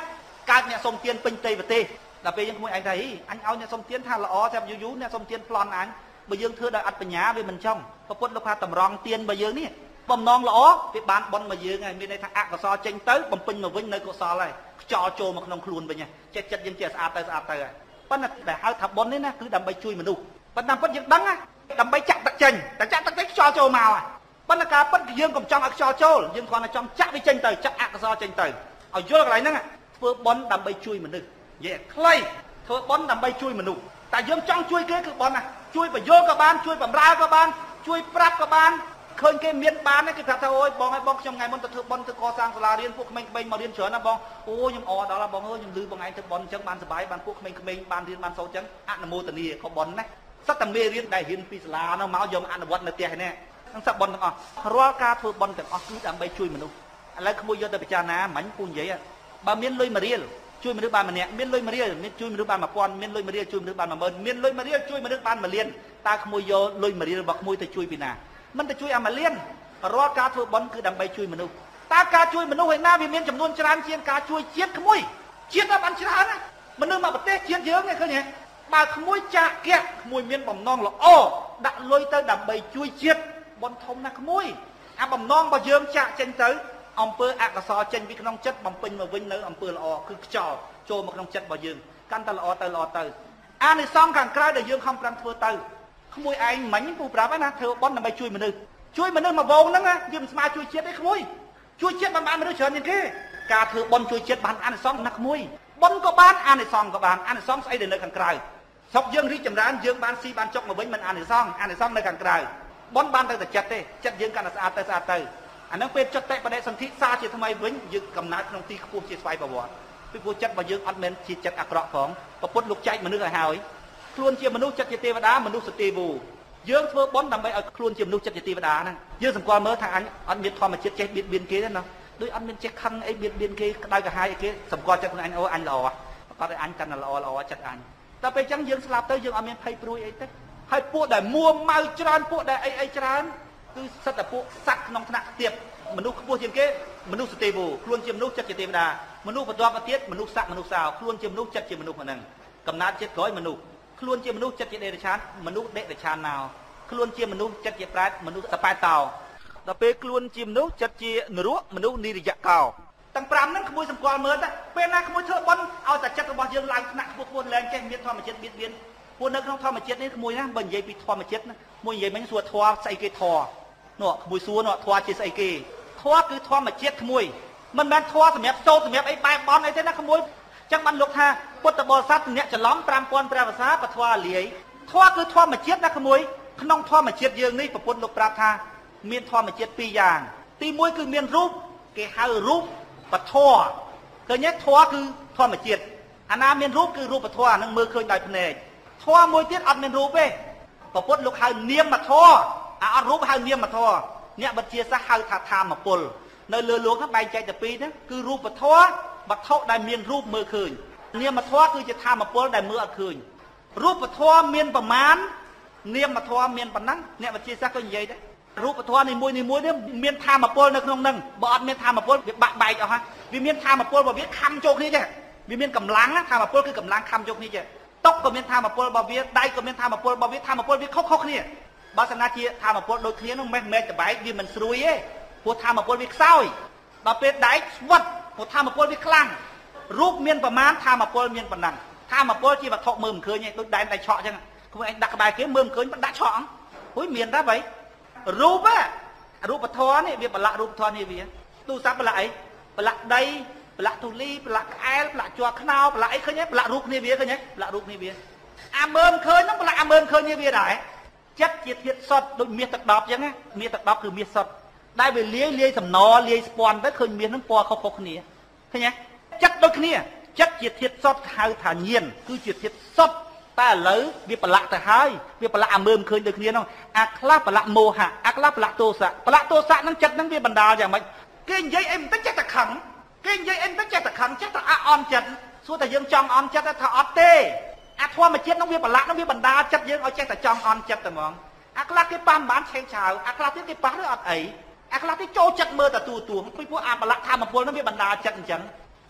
កើតអ្នកសុំទានពេញផ្ទៃប្រទេសដល់ពេលយើងក្មួយឯងថាអីអញឲ្យអ្នកសុំទានថាល្អចាំយូរយូរអ្នកសុំទានប្លន់អញបើយើងធ្វើដោយអត់បញ្ញាវាមិនចង់ពុទ្ធលោកថាតម្រង់ទានរបស់យើងនេះបំណងល្អវាបានបន់មកយើងហើយមានន័យថាអកុសលចេញទៅបំពេញមកវិញនៅកុសលហើយខ្យល់ចូលមកក្នុងខ្លួនវិញចិត្តចិត្តយើងចេះស្អាតទៅស្អាតទៅហើយប៉ុន្តែដែលហៅថាបន់នេះណាគឺដើម្បីជួយមនុស្សប៉ុន្តែពិតយើងដឹងណាដើម្បីចាក់ទឹកចេញតែចាក់ទឹកចេញខ្យល់ចូលមកហើយប៉ុន្តែការពិតយើងកុំចង់ឲ្យខ្យល់ចូលយើងគ្រាន់តែចង់ចាក់វាចេញទៅចាក់អកុសលចេញទៅឲ្យយល់កន្លែងហ្នឹងធ្វើបន់ដើម្បីជួយមនុស្សនិយាយខ្លីធ្វើបន់ដើម្បីជួយមនុស្សតែយើងចង់ជួយគេគឺបន់ណាជួយបញ្យល់ក៏បានជួយបម្រើក៏បានជួយប្រាប់ក៏បានឃើញគេមានបានគេប្រាប់ថាអូយបងឲ្យបងខ្ញុំថ្ងៃមុនទៅធ្វើបន់ទៅកសាងសាលារៀនពួកក្មេងៗមករៀនច្រើនណាបងអូខ្ញុំអរដល់បងអើយខ្ញុំលឺបងឯងធ្វើបន់អញ្ចឹងបានសុបាយបានពួកក្មេងៗបានរៀនបានសូត្រអញ្ចឹងអនុមោទនាក៏បន់ណាសិតតែមេរៀនដែលរៀនពីសាលានោះមកយកអនុវត្តនៅផ្ទះនេះហ្នឹងសឹកបន់ទាំងអស់រាល់ការធ្វើបន់ទាំងអស់គឺដើម្បីជួយមនុស្សឥឡូវក្មួយយកទៅពិចារណាមិញពូនិយាយបើមានលុយមួយរៀលជួយមនុស្សបានម្នាក់មានលុយមួយរៀលមានជួយមនុស្សបានមួយពាន់មានលុយមួយរៀលជួយមនុស្សបានមួយម៉ឺនមានលុយមួយរៀលជួយមនុស្សបានមួយលានតើក្មួយយកលុយមួយរៀលរបស់ក្មួយទៅជួយពីណាមិនទៅជួយអាមួយលានរាល់ការធ្វើបន់គឺដើម្បីជួយមនុស្សតើការជួយមនុស្សឯណាវាមានចំនួនច្រើនជាងការជួយជាតិក្មួយជាតិបានច្រើនណាមនុស្សមកប្រទេសជាតិយើងឃើញទេបើក្មួយចាក់គៈក្មួយមានបំណងល្អដាក់លុយទៅដើម្បីជួយជាតិបន់ធំណាស់ក្មួយអាបំណងរបស់យើងចាក់ចេញទៅអំពើអកុសលចេញពីក្នុងចិត្តបំពេញមកវិញនៅអំពើល្អគឺខ្យល់ចូលមកក្នុងចិត្តរបស់យើងកាន់តែល្អទៅល្អទៅអានិសង្ឃខាងក្រៅដែលយើងខំប្រឹងធ្វើទៅក្មួយឯងមិញពូប្រាប់ណាធ្វើបន់ដើម្បីជួយមនុស្សជួយមនុស្សមកវងហ្នឹងយើងមិនស្មើជួយជាតិទេក្មួយជួយជាតិបានបានមនុស្សច្រើនជាងគេការធ្វើបន់ជួយជាតិបានអានិសង្ឃណាស់ក្មួយបន់ក៏បានអានិសង្ឃក៏បានអានិសង្ឃស្អីដែលនៅខាងក្រៅស្រុកយើងរីកចម្រើនយើងបានស៊ីបានចុកមកវិញមិនអានិសង្ឃអានិសង្ឃនៅខាងក្រៅបន់បានទៅតែចិត្តទេចិត្តយើងកាន់តែស្អាតទៅស្អាតទៅអានឹងពេលចិត្តបដិសន្ធិសាជាថ្មីវិញយើងកំណើតក្នុងទីខ្ពស់ជាស្វ័យប្រវត្តិពីព្រោះចិត្តរបស់យើងអត់មែនជាចិត្តអាក្រក់ផងប្រពុតលោកចែកមនុស្សឲ្យហើយខ្លួនជាមនុស្សចិត្តជាទេវតាមនុស្សសទេវូយើងធ្វើបន់ដើម្បីឲ្យខ្លួនជាមនុស្សចិត្តជាទេវតាហ្នឹងយើងសម្គាល់មើលថាអញអត់មានធម្មជាតិចេះបៀតបៀនគេទេណាដូចអត់មានចេះខឹងអីបៀតបៀនគេក្តៅក្រហាយអីគេសម្គាល់ចិត្តខ្លួនអញអូអញល្អប្រកាសឲ្យអញកាន់តែល្អល្អចិត្តអញតែពេលអញ្ចឹងយើងស្លាប់ទៅយើងអត់មានភ័យព្រួយអីទេហើយពួកដែលមួម៉ៅច្រើនពួកដែលអីអីច្រើនគឺសិតតែពួកសត្វក្នុងថ្នាក់ទៀតមនុស្សខ្ពស់ជាងគេមនុស្សសទេវខ្លួនជាមនុស្សចិត្តជាទេវតាមនុស្សបន្ទាប់មកទៀតមនុស្សសត្វមនុស្សសោខ្លួនជាមនុស្សចិត្តជាមនុស្សហ្នឹងកំណើតចិត្តក្រោយមនុស្សខ្លួនជាមនុស្សចិត្តជាដេរឆានមនុស្សដេរឆានណោខ្លួនជាមនុស្សចិត្តជាប្រែតមនុស្សសប៉ែតោដល់ពេលខ្លួនជាមនុស្សចិត្តជានរកមនុស្សនិរយកោទាំងប្រាំហ្នឹងក្មួយសម្គាល់មើលទៅពេលណាក្មួយធ្វើបន់ឲ្យតែចិត្តរបស់យើងឡើងថ្នាក់ខ្ពស់ខ្ពស់ឡើងចេះមានធម្មជាតិបៀតបៀនពួកនៅក្នុងធម្មជាតិនេះក្មួយណាបើនិយាយពីធម្មជាតិណាក្មួយនិយាយមិញសួរធွာស្អីគេធွာនោះក្មួយសួរនោះធွာជាស្អីគេធွာគឺធម្មជាតិក្មួយមិនមែនធွာសម្រាប់សូត្រសម្រាប់អីបែបបន់អីទេណាក្មួយចឹងបានលោកថាពុទ្ធបរិស័ទអ្នកច្រឡំប្រាំពាន់ព្រះភាសាពធលាយធွာគឺធម្មជាតិណាក្មួយក្នុងធម្មជាតិយើងនេះប្រពន្ធលោកប្រាប់ថាមានធម្មជាតិពីរយ៉ាងទីមួយគឺមានរូបគេហៅរូបពធឃើញទេធွာគឺធម្មជាតិអាណាមានរូបគឺរូបធွာនឹងមើលឃើញដោយភ្នែកធွာមួយទៀតអត់មានរូបទេប្រពន្ធលោកហៅនាមធွာអាអត់រូបហៅនាមធွာអ្នកវិទ្យាសាស្ត្រហៅថាធម្មពលនៅលើលោកហ្នឹងបែងចែកទៅពីរហ្នឹងគឺរូបធွာវត្ថុដែលមានរូបមើលឃើញនាមធွာគឺជាធម្មពលដែលមើលអត់ឃើញរូបធွာមានប្រមាណនាមធွာមានប៉ុណ្ណឹងអ្នកវិទ្យាសាស្ត្រក៏និយាយដែររូបធម៌នីមួយនីមួយនេះមានធម៌ពលនៅក្នុងហ្នឹងបើអត់មានធម៌ពលវាបាក់បែកអស់ហើយវាមានធម៌ពលបើវាខំចូលគ្នាចេះវាមានកម្លាំងធម៌ពលគឺកម្លាំងខំចូលគ្នាចេះតុកក៏មានធម៌ពលបើវាដៃក៏មានធម៌ពលបើវាធម៌ពលវាខុសខុសគ្នាបើសិនណាជាធម៌ពលដូចគ្នានោះមិនមែនតបែកវាមិនស្រួយទេព្រោះធម៌ពលវាខ្សោយដល់ពេលដៃស្វិតព្រោះធម៌ពលវាខ្លាំងរូបមានប្រមាណធម៌ពលមានប៉ុណ្ណឹងធម៌ពលជាវត្ថុមើលមិនឃើញទេដូចដែនដៃឆក់អញ្ចឹងខ្លួនឯងដាក់ក្បែរគេមើលមិនឃើញមិនដាក់ឆក់ហួយមានតែបើរូបរូបធម៌នេះវាប្រឡាក់រូបធម៌នេះវាទូរស័ព្ទប្រឡាក់អីប្រឡាក់ដីប្រឡាក់ទូលីប្រឡាក់ក្អែលប្រឡាក់ជាប់ខ្នោប្រឡាក់អីឃើញទេប្រឡាក់រូបគ្នាវាឃើញទេប្រឡាក់រូបគ្នាវាអាមើលឃើញហ្នឹងប្រឡាក់អាមើលឃើញនេះវាដែរចិត្តជាធាតុសុទ្ធដូចមាសទឹកដប់អញ្ចឹងណាមាសទឹកដប់គឺមាសសុទ្ធដែលវាលាយលាយសំណលាយស្ពាន់ទៅឃើញមាសហ្នឹងពណ៌ខុសៗគ្នាឃើញទេចិត្តដូចគ្នាចិត្តជាធាតុសុទ្ធហៅថាញៀនគឺជាធាតុសុទ្ធតែឥឡូវវាប្រឡាក់ទៅហើយវាប្រឡាក់អាមើលមិនឃើញដូចគ្នាហ្នឹងអាខ្លះប្រឡាក់មោហៈអាខ្លះប្រឡាក់ទោសៈប្រឡាក់ទោសៈហ្នឹងចិត្តហ្នឹងវាបណ្ដាលយ៉ាងម៉េចគេនិយាយអីមិនតិចចេះតែខឹងគេនិយាយអីមិនតិចចេះតែខឹងចេះតែអន់ចិត្តសួរតែយើងចង់អន់ចិត្តថាអត់ទេអាធម៌ជាតិហ្នឹងវាប្រឡាក់ហ្នឹងវាបណ្ដាលចិត្តយើងឲ្យចេះតែចង់អន់ចិត្តតែហ្មងអាខ្លះគេប៉ះមិនបានឆេងឆាវអាខ្លះទៀតគេប៉ះឬអត់អីអាខ្លះទៀតចូលចិត្តមើលតែទូទួងពីព្រោះអាប្រឡាក់ធម៌ពលហ្នឹងវាបណ្ដាលចិត្តអញ្ចឹង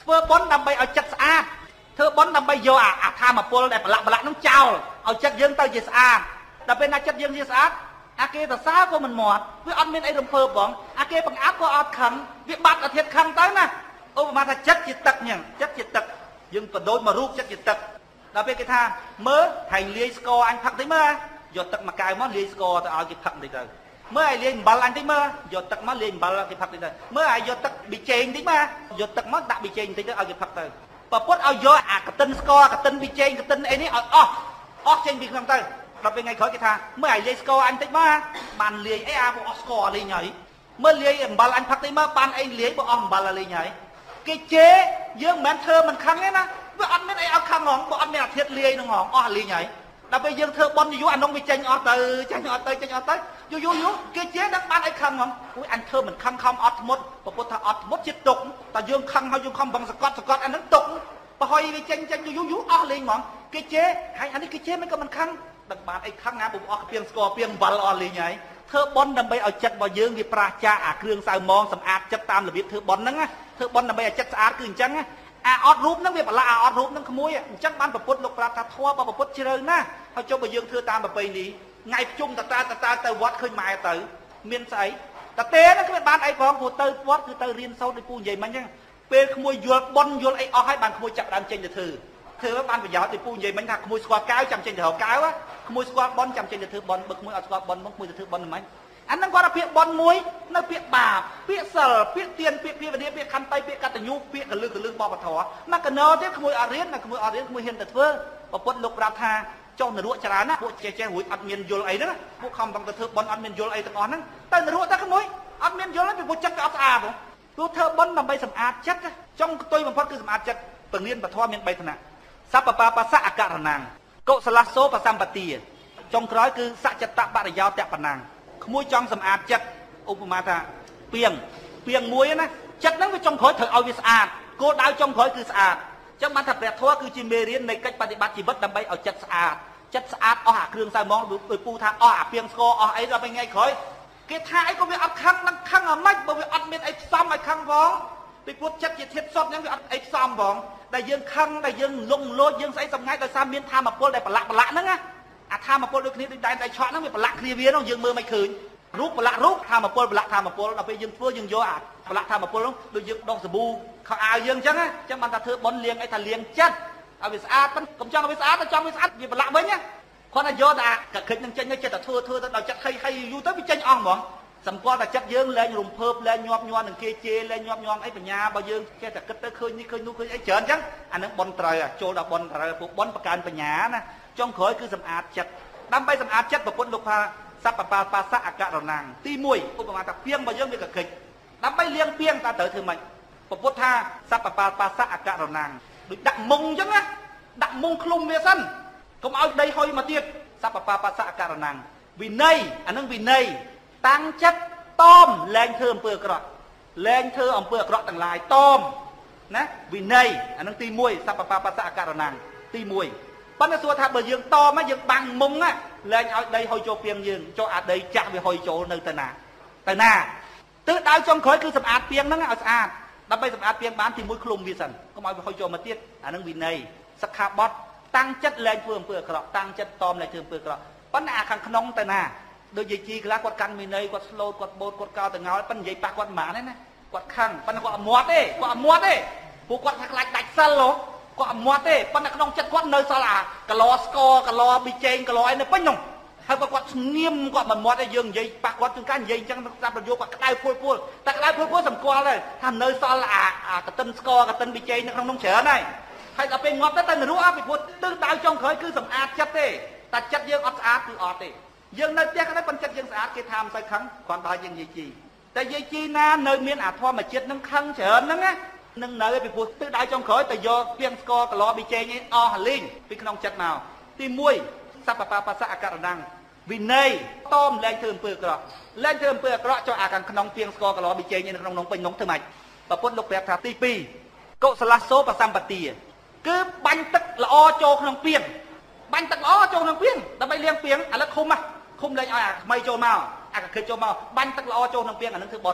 ធ្វើបន់ដើម្បីឲ្យចិត្តស្អាតធ្វើបន់ដើម្បីយកអាធម្មពលដែលប្រឡាក់ប្រឡាក់នឹងចោលឲ្យចិត្តយើងទៅជាស្អាតដល់ពេលណាចិត្តយើងជាស្អាតអាគេសរសើរក៏មិនមាត់វាអត់មានអីរំភើបបងអាគេបង្អាប់ក៏អត់ខឹងវាបាត់អធិធខឹងទៅណាឧបមាថាចិត្តជាទឹកញ៉ឹងចិត្តជាទឹកយើងបដូរមករូបចិត្តជាទឹកដល់ពេលគេថាមើលហែងលាយស្ករអញផឹកតិចមើលយកទឹកមកកែវមកលាយស្ករទៅឲ្យគេផឹកតិចទៅមើលឲ្យលាយអំបិលអញតិចមើលយកទឹកមកលាយអំបិលគេផឹកតិចទៅមើលឲ្យយកទឹកប៊ីចេងតិចមើលយកទឹកមកដាក់ប៊ីចេងតិចទៅឲ្យគេផឹកទៅប្រពុតឲ្យយកអាកតិនស្ករកតិនប៊ីចេងកតិនអីនេះឲ្យអស់អស់ចេញពីក្នុងទៅដល់ពេលថ្ងៃក្រោយគេថាមើលឲ្យលាយស្ករអញតិចមើលបានលាយអីអាពួកអស់ស្ករលេងហើយមើលលាយអំបិលអញផឹកតិចមើលបានអីលាយបើអស់អំបិលលេងហើយគេជេរយើងមិនមែនធ្វើមិនខឹងទេណាវាអត់មានអីឲ្យខឹងហងបើអត់មានអាធិធលាយនឹងហងអស់លេងហើយដល់ពេលយើងធ្វើបន់យូរអានោះវាចេញអស់ទៅចេញអត់ទៅចេញអត់ទៅយូរយូរយូរគេជេរដឹងបានអីខឹងហងអូយអញធ្វើមិនខឹងខំអត់ធ្មត់ប្រពុតថាអត់ធ្មត់ជាទុកតែយើងខឹងហើយយើងខំបងសកត់សកត់អានឹងទុកបើហើយវាចេញចេញយូរយូរអស់លេងហ្មងគេជេរហើយអានេះគេជេរមិនក៏មិនខឹងដឹងបានអីខឹងណាបើអស់ពីងស្គរពីងអំបិលអស់លេងហើយធ្វើបន់ដើម្បីឲ្យចិត្តរបស់យើងវាប្រាសចាកអាគ្រឿងសៅមងសម្អាតចិត្តតាមរបៀបធ្វើបន់ហ្នឹងធ្វើបន់ដើម្បីឲ្យចិត្តស្អាតគឺអញ្ចឹងអាអត់រូបហ្នឹងវាប្រឡាក់អាអត់រូបហ្នឹងក្មួយអញ្ចឹងបានប្រពុតលោកប្រាប់ថាធម៌របស់ប្រពុតជ្រៅណាស់ហើយចុះបើយើងធ្វើតាមប្រពៃណីថ្ងៃជុំតតាតតាទៅវត្តឃើញម៉ែទៅមានស្អីតទេហ្នឹងគ្មានបានអីផងព្រោះទៅវត្តគឺទៅរៀនសូត្រដូចពូនិយាយមិញអញ្ចឹងពេលក្មួយយល់បន់យល់អីអស់ហើយបានក្មួយចាប់ដើមចេញទៅធ្វើធ្វើបានប្រយោជន៍ដូចពូនិយាយមិញថាក្មួយស្គាល់កៅចាំចេញទៅរកកៅក្មួយស្គាល់បន់ចាំចេញទៅធ្វើបន់បើក្មួយអត់ស្គាល់បន់មកក្មួយទៅធ្វើបន់មិនអាហ្នឹងគាត់ថាពាក្យបន់មួយនៅពាក្យបាបពាក្យសិលពាក្យទៀនពាក្យភាវនាពាក្យខន្តីពាក្យកតញ្ញូពាក្យកលឹះកលឹះបបធរមកកណោទៀតក្មួយអត់រៀនណាក្មួយអត់រៀនក្មួយហ៊ានទៅធ្វើប្រពន្ធលោកប្រាប់ថាចុះនរកច្រើនណាពួកចេះចេះរួចអត់មានយល់អីហ្នឹងពួកខំបងទៅធ្វើបន់អត់មានយល់អីទាំងអស់ហ្នឹងទៅនរកតែក្មួយអត់មានយល់ទេពីពួកចិត្តវាអត់ស្អាតហ៎ព្រោះធ្វើបន់ដើម្បីសម្អាតចិត្តចង់ផ្ទុយបំផុតគឺសម្អាតចិត្តពង្រៀនពធមានបីឋានៈសព្បបាបសៈអករណាំងកុសលសោបសម្បទាចុងក្រោយគឺសច្ចតបរិយោតបណាំងក្មួយចង់សម្អាតចិត្តឧបមាថាពីងពីងមួយណាចិត្តហ្នឹងវាចុងក្រោយត្រូវឲ្យវាស្អាតគោលដៅចុងក្រោយគឺស្អាតអញ្ចឹងបានថាព្រះធម៌គឺជាមេរៀននៃកិច្ចបប្រតិបត្តិជីវិតដើម្បីឲ្យចិត្តស្អាតចិត្តស្អាតអស់អាគ្រឿងសៅមងដោយពូថាអស់អាពីងស្គរអស់អីដល់ពេលថ្ងៃក្រោយគេថាអីក៏វាអត់ខឹងនឹងខឹងអាម៉េចបើវាអត់មានអីផ្សំឲ្យខឹងផងពីព្រោះចិត្តជាធាតុសុទ្ធហ្នឹងវាអត់អីផ្សំផងដែលយើងខឹងដែលយើងលងលោចយើងស្អីសម្ងាយដោយសារមានធម៌ពលដែលប្រឡាក់ប្រឡាក់ហ្នឹងណាអាធម៌ពលដូចគ្នាដូចដែនដៃឆក់ហ្នឹងវាប្រឡាក់គ្នាវាហ្នឹងយើងមើលមិនឃើញរូបប្រឡាក់រូបធម៌ពលប្រឡាក់ធម៌ពលដល់ពេលយើងធ្វើយើងយកអាប្រឡាក់ធម៌ពលហ្នឹងដូចយើងដុសសាប៊ូខោអាវយើងអញ្ចឹងណាអញ្ចឹងបានថាធ្វើបន់លាងអីថាលាងចិត្តឲ្យវាស្អាតប៉ុន្តែកុំចង់ឲ្យវាស្អាតតែចង់វាស្អាតវាប្រឡាក់វិញណាគាត់ថាយកតែកខិចនឹងចេញទៅចិត្តតែធ្វើធ្វើទៅដល់ចិត្តហីហីយូរទៅវាចេញអស់ហ្មងសម្គាល់តែចិត្តយើងលែងរំភើបលែងញាប់ញ័រនឹងគេជេរលែងញាប់ញ័រអីបញ្ញាបើយើងចេះតែគិតទៅឃើញនេះឃើញនោះឃើញអីច្រើនអញ្ចឹងអានឹងបន់ត្រូវចូលដល់បន់ត្រូវពួកបន់បង្កើនបញ្ញាណាចុងក្រោយគឺសម្អាតចិត្តដើម្បីសម្អាតចិត្តប្រពន្ធលោកថាសព្បបាបាសៈអករណាំងទីមួយឧបមាថាពីងរបស់យើងវាកខិចដើម្បីលាងពីងតើត្រូវធ្វើម៉េចប្រពុតថាសព្បបាបាសៈអករណាំងដូចដាក់មុងអញ្ចឹងណាដាក់មុងឃ្លុំវាសិនកុំឲ្យដីហុយមកទៀតសព្បបាបាសៈអករណាំងវិន័យអានឹងវិន័យតាំងចិត្តតមលែងធ្វើអំពើអាក្រក់លែងធ្វើអំពើអាក្រក់ទាំងឡាយតមណាវិន័យអានឹងទីមួយសព្បបាបាសៈអករណាំងទីមួយប៉ុន្តែសួរថាបើយើងតមយើងបាំងមុងលែងឲ្យដីហុយចូលពីងយើងចូលអាដីចាក់វាហុយចូលនៅទៅណាទៅណាទិសដៅចុងក្រោយគឺសម្អាតពីងហ្នឹងឲ្យស្អាតដើម្បីសម្អាតពីងបានទីមួយឃ្លុំវាសិនកុំឲ្យវាហុយចូលមកទៀតអានឹងវិន័យសិក្ខាបទតាំងចិត្តលែងធ្វើអំពើអាក្រក់តាំងចិត្តតមលែងធ្វើអំពើអាក្រក់ប៉ុន្តែអាខាងក្នុងទៅណាដូចយាយជីខ្លះគាត់កាន់វិន័យគាត់ស្លូតគាត់បូតគាត់កោតទៅងោប៉ុន្តែនិយាយប៉ះគាត់មិនបានទេណាគាត់ខឹងប៉ុន្តែគាត់អត់មាត់ទេគាត់អត់មាត់ទេពួកគាត់ថាខ្លាចដាច់សិលហ៎គាត់អត់មាត់ទេប៉ុន្តែក្នុងចិត្តគាត់នៅសល់អាកឡស្កកឡប៊ីចេងកឡអីនៅពេញនោះហើយគាត់គាត់ស្ងៀមគាត់មិនមាត់ទេយើងនិយាយប៉ះគាត់ជួនកាលនិយាយអញ្ចឹងតាមប្រយោគគាត់ក្តៅភួលភួលតែក្តៅភួលភួលសម្គាល់ដែរថានៅសល់អាអាកតិនស្កកតិនប៊ីចេងនៅក្នុងនោះច្រើនហើយហើយដល់ពេលងាប់ទៅទៅនរោអពីព្រោះទិសដៅចុងក្រោយគឺសម្អាតចិត្តទេតែចិត្តយើងអត់ស្អាតគឺអត់ទេយើងនៅផ្ទះក៏ដោយប៉ុន្តែចិត្តយើងស្អាតគេថាមិនសូវខឹងគ្រាន់តែយើងនិយាយជីតែនិយាយជីណានៅមានអាធម្មជាតិនឹងខឹងច្រើនហ្នឹងណានឹងនៅពីព្រោះទិសដៅចុងក្រោយតែយកពីងស្កកឡប៊ីចេងអស់លេងពីក្នុងចិត្តមកទីមួយសព្បបាបាសៈអករណាំងវិន័យតមលែងធ្វើអំពើអាក្រក់លែងធ្វើអំពើអាក្រក់ចុះអាខាងក្នុងពីងស្កកឡប៊ីចេងនៅក្នុងនោះពេញនោះធ្វើម៉េចប្រពុតលោកប្រាប់ថាទីពីរកុសលសោបសម្បទាគឺបាញ់ទឹកល្អចូលក្នុងពីងបាញ់ទឹកល្អចូលក្នុងពីងដើម្បីលាងពីងឥឡូវឃុំឃុំលែងឲ្យអាថ្មីចូលមកអាកខិចចូលមកបាញ់ទឹកល្អចូលក្នុងពីងអានឹងធ្វើបន់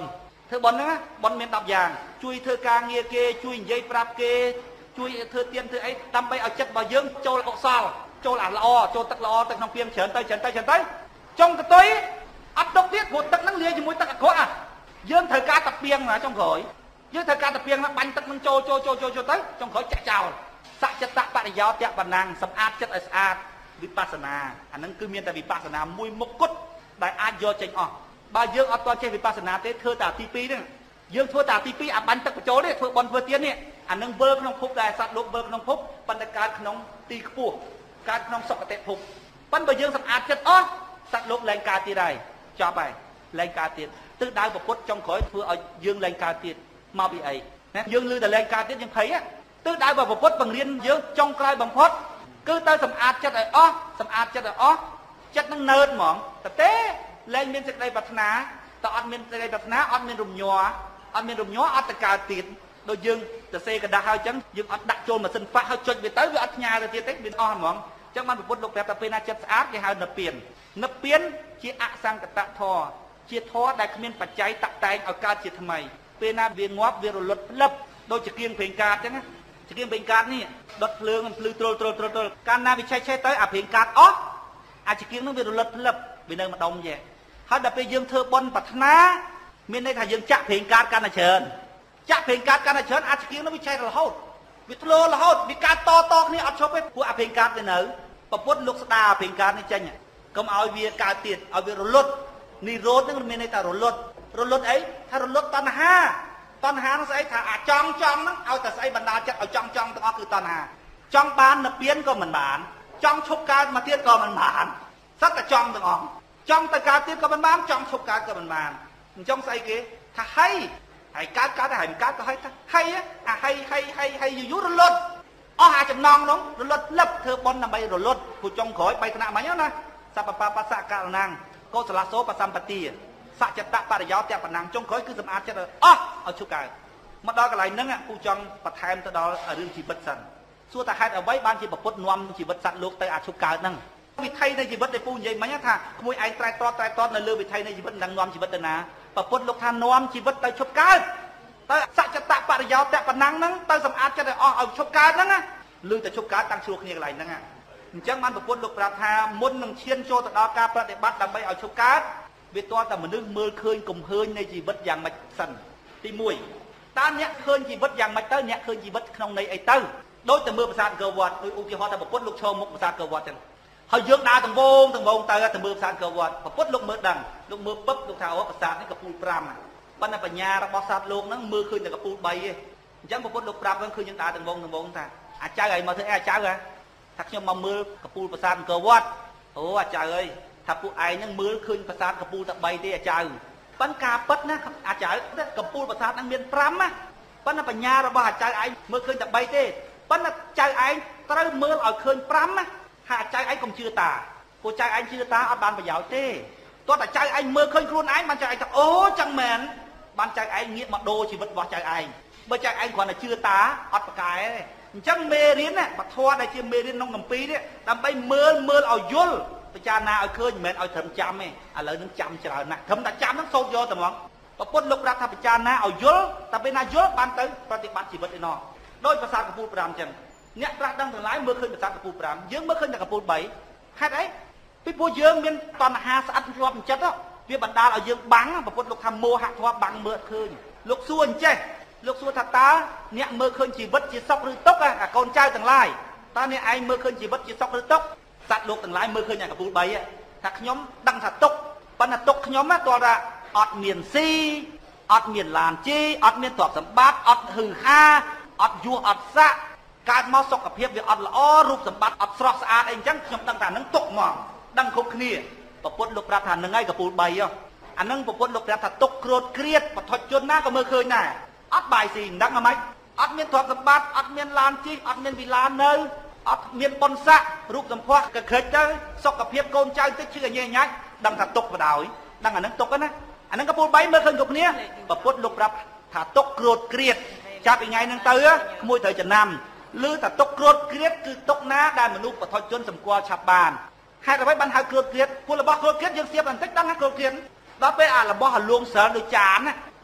ធ្វើបន់ហ្នឹងបន់មានដប់យ៉ាងជួយធ្វើការងារគេជួយនិយាយប្រាប់គេជួយធ្វើទៀនធ្វើអីដើម្បីឲ្យចិត្តរបស់យើងចូលកុសលចូលអាល្អចូលទឹកល្អទឹកក្នុងពីមច្រើនទៅច្រើនទៅច្រើនទៅចុងទៅទៅអត់ទុកទៀតព្រោះទឹកហ្នឹងលាយជាមួយទឹកអាក្រក់អាយើងត្រូវការតាពីងណាចុងក្រោយយើងត្រូវការតាពីងហ្នឹងបាញ់ទឹកហ្នឹងចូលចូលចូលចូលចូលទៅចុងក្រោយចាក់ចោលសច្ចតបរិយោតៈបណ្ណាំងសម្អាតចិត្តឲ្យស្អាតវិបស្សនាអាហ្នឹងគឺមានតែវិបស្សនាមួយមុខគត់ដែលអាចយកចេញអស់បើយើងអត់ទាន់ចេះវិបស្សនាទេធ្វើតែទីពីរហ្នឹងយើងធ្វើតែទីពីរអាបាញ់ទឹកបញ្ចូលទេធ្វើបន់ធ្វើទៀននេះអានឹងវិលក្នុងភពដែលសត្វលោកវិលក្នុងភពប៉ុន្តែកើតក្នុងទីខ្ពស់កើតក្នុងសុគតិភពប៉ុន្តែបើយើងសម្អាតចិត្តអស់សត្វលោកលែងកើតទៀតហើយចប់ហើយលែងកើតទៀតទិសដៅប្រពុតចុងក្រោយធ្វើឲ្យយើងលែងកើតទៀតមកពីអីណាយើងលឺតែលែងកើតទៀតយើងភ័យទិសដៅរបស់ប្រពុតបង្រៀនយើងចុងក្រោយបំផុតគឺទៅសម្អាតចិត្តឲ្យអស់សម្អាតចិត្តឲ្យអស់ចិត្តនឹងនឿតហ្មងតែទេលែងមានសេចក្តីប្រាថ្នាតើអត់មានសេចក្តីប្រាថ្នាអត់មានរំញ័រអត់មានរំញ័រអត់ទៅកើតទៀតដូចយើងទៅសេកដាស់ហើយអញ្ចឹងយើងអត់ដាក់ចូលម៉ាស៊ីនប៉ះហើយចុចវាទៅវាអត់ផ្ញើទៅទៀតទេវាអស់ហ្មងអញ្ចឹងបានពុទ្ធលោកប្រាប់ថាពេលណាចិត្តស្អាតគេហៅនិព្វាននិព្វានជាអសង្កតធម៌ជាធម៌ដែលគ្មានបច្ច័យតាក់តែងឲ្យកើតជាថ្មីពេលណាវាងាប់វារលត់ផ្លឹបដូចជាគៀងប្រេងកាតអញ្ចឹងណាជាគៀងប្រេងកាតនេះដុតភ្លើងភ្លឺទ្រុលទ្រុលទ្រុលទ្រុលកាលណាវាឆេះឆេះទៅអាប្រេងកាតអស់អាចជាគៀងនោះវារលត់ផ្លឹបវានៅម្ដុំយេហើយដល់ពេលយើងធ្វើបន់ប្រាថ្នាមានន័យថាយើងចាក់ប្រេងកាតកាន់តែច្រើនចាក់ប្រេងកាតកាន់តែច្រើនអាចជាគៀងនោះវាឆេះរហូតវាធ្លោរហូតវាកាតតតគ្នាអត់ឈប់ទេពួកអាប្រេងកាតវានៅប្រពុតលោកស្ដារប្រេងកាតនេះចេញកុំឲ្យវាកើតទៀតឲ្យវារលត់និរោធនឹងមានន័យថារលត់រលត់អីថារលត់តណ្ហាតណ្ហានោះស្អីថាអាចង់ចង់ហ្នឹងឲ្យតែស្អីបណ្ដាចិត្តឲ្យចង់ចង់ទាំងអស់គឺតណ្ហាចង់បាននិព្វានក៏មិនបានចង់ឈប់កើតមកទៀតក៏មិនបានសត្វតែចង់ទាំងអស់ចង់ទៅកើតទៀតក៏មិនបានចង់ឈប់កើតក៏មិនបានអញ្ចឹងស្អីគេថាហីហើយកើតកើតហើយមិនកើតក៏ហីថាហីអាហីហីហីហីយូរយូររលត់អស់អាចំណងនោះរលត់លឹបធ្វើបន់ដើម្បីរលត់គូចុងក្រោយបីថ្នាក់មិញណាសពបបសកលណាំងកុសលសោបសម្បទាសច្ចតបរិយោតៈបណ្ណាំងចុងក្រោយគឺសម្អាតចិត្តអស់ឲ្យឈប់កើតមកដល់កន្លែងហ្នឹងគូចង់បន្ថែមទៅដល់រឿងជីវិតសិនសួរថាហេតុអ្វីបានជាប្រពុតនាំជីវិតសត្វលោកទៅអាចឈប់កើតហ្នឹងវិធីនៃជីវិតដែលពូនិយាយមិញថាក្មួយឯងត្រែតត្រែតនៅលើវិធីនៃជីវិតនឹងនាំជីវិតទៅណាប្រពុតលោកថានាំជីវិតទៅឈប់កើតទៅសច្ចតបរិយោតៈបណ្ណាំងហ្នឹងទៅសម្អាតចិត្តឲ្យអស់ឲ្យឈប់កើតហ្នឹងឮតែឈប់កើតតាំងឆ្លោះគ្នាកន្លែងហ្នឹងអញ្ចឹងបានប្រពុតលោកប្រាប់ថាមុននឹងឈានចូលទៅដល់ការប្រតិបត្តិដើម្បីឲ្យឈប់កើតវាទាល់តែមនុស្សមើលឃើញកំហើញនៃជីវិតយ៉ាងម៉េចសិនទីមួយតើអ្នកឃើញជីវិតយ៉ាងម៉េចទៅអ្នកឃើញជីវិតក្នុងន័យអីទៅដូចតែមើលប្រាសាទអង្គរវត្តដូចឧទាហរណ៍ថាប្រពុតលោកឈរមុខប្រាសាទអង្គរវត្តចឹងហើយយើងដើរដំបងដំបងទៅទៅមើលប្រាសាទអង្គរវត្តប្រពុតលោកមើលដឹងលោកមើលពឹបលោកថាអូប្រាសាទនេះកពូលប្រាំប៉ុន្តែបញ្ញារបស់សត្វលោកហ្នឹងមើលឃើញតែកពូលបីទេអញ្ចឹងប្រពុតលោកប្រាប់ហ្នឹងឃើញយើងដើរដំបងដំបងថាអាចៅឲ្យមកធ្វើអីអាចៅហ៎ថាខ្ញុំមកមើលកពូលប្រាសាទអង្គរវត្តអូអាចៅអើយថាពួកឯងហ្នឹងមើលឃើញប្រាសាទកពូលតែបីទេអាចៅប៉ុន្តែការពិតណាអាចៅកពូលប្រាសាទហ្នឹងមានប្រាំណាប៉ុន្តែបញ្ញារបស់អាចៅឯងមើលឃើញតែបីទេប៉ុន្តែចៅឯងត្រូវមើលឲ្យឃើញប្រាំណាហើយអាចៅឯងកុំជឿតាពួកចៅឯងជឿតាអត់បានប្រយោជន៍ទេទោះតែចៅឯងមើលឃើញខ្លួនឯងបានចៅឯងថាអូចឹងមែនបានចៅឯងងាកមកដូរជីវិតរបស់ចៅឯងបើចៅឯងគ្រាន់តែជឿតាអត់ប្រកែទេអញ្ចឹងមេរៀនណាបធម៌ដែលជាមេរៀនក្នុងគម្ពីរនេះដើម្បីមើលមើលឲ្យយល់ពិចារណាឲ្យឃើញមិនមែនឲ្យត្រឹមចាំទេឥឡូវនឹងចាំច្រើនណាស់ត្រឹមតែចាំនឹងសូត្រយកតែហ្មងប្រពុតលោកប្រាប់ថាពិចារណាឲ្យយល់តែពេលណាយល់បានទៅប្រតិបត្តិជីវិតឯណោះដោយប្រាសាទកពូលប្រាំអញ្ចឹងអ្នកប្រាស់ដឹងទាំងឡាយមើលឃើញប្រាសាទកពូលប្រាំយើងមើលឃើញតែកពូលបីហេតុអីពីព្រោះយើងមានតណ្ហាស្អិតជាប់ចិត្តវាបណ្ដាលឲ្យយើងបាំងប្រពុតលោកថាមោហៈធម៌បាំងមើលឃើញលោកសួរអញ្ចេះលោកសួរថាតើអ្នកមើលឃើញជីវិតជាសុខឬទុក្ខអាកូនចៅទាំងឡាយតើអ្នកឯងមើលឃើញជីវិតជាសុខឬទុក្ខសត្វលោកទាំងឡាយមើលឃើញអាកពូលបីថាខ្ញុំដឹងថាទុក្ខប៉ុន្តែទុក្ខខ្ញុំតើថាអត់មានស៊ីអត់មានឡានជិះអត់មានទ្រព្យសម្បត្តិអត់ហឺហាអត់យោះអត់សាក់កើតមកសុខភាពវាអត់ល្អរូបសម្បត្តិអត់ស្រស់ស្អាតអីអញ្ចឹងខ្ញុំដឹងថានឹងទុក្ខហ្មងដឹងគ្រប់គ្នាប្រពុតលោកប្រាប់ថានឹងហើយកពូលបីអានឹងប្រពុតលោកប្រាប់ថាទុក្ខក្រោតក្រៀតបឋិជនណាក៏មើលឃើញដែរអត់បាយស៊ីមិនដឹងហ្មងអត់មានទ្រព្យសម្បត្តិអត់មានឡានជិះអត់មានវិឡាននៅអត់មានបុណ្យស័ក្តិរូបសម្ផស្សកក្រិចទៅសុខភាពកូនចៅតិចឈឺញ៉ែញ៉ាច់ដឹងថាទុក្ខបដ ாய் ដឹងអានឹងទុក្ខណាអានឹងកពូលបីមើលឃើញគ្រប់គ្នាប្រពុតលោកប្រាប់ថាទុក្ខក្រោតក្រៀតចាប់ពីថ្ងៃហ្នឹងទៅក្មួយត្រូវចំណាំឬថាទុក្ខក្រោតក្រៀតគឺទុក្ខណាដែលមនុស្សបឋិជនសម្គាល់ឆាប់បានហេតុអ្វីបានហៅក្រោតក្រៀតពួករបស់ក្រោតក្រៀតយើងស្ទាបបន្តិចដឹងថាក្រោតក្រៀតដល់ពេលអារបស់អាលួងស្រើលដូចចានណា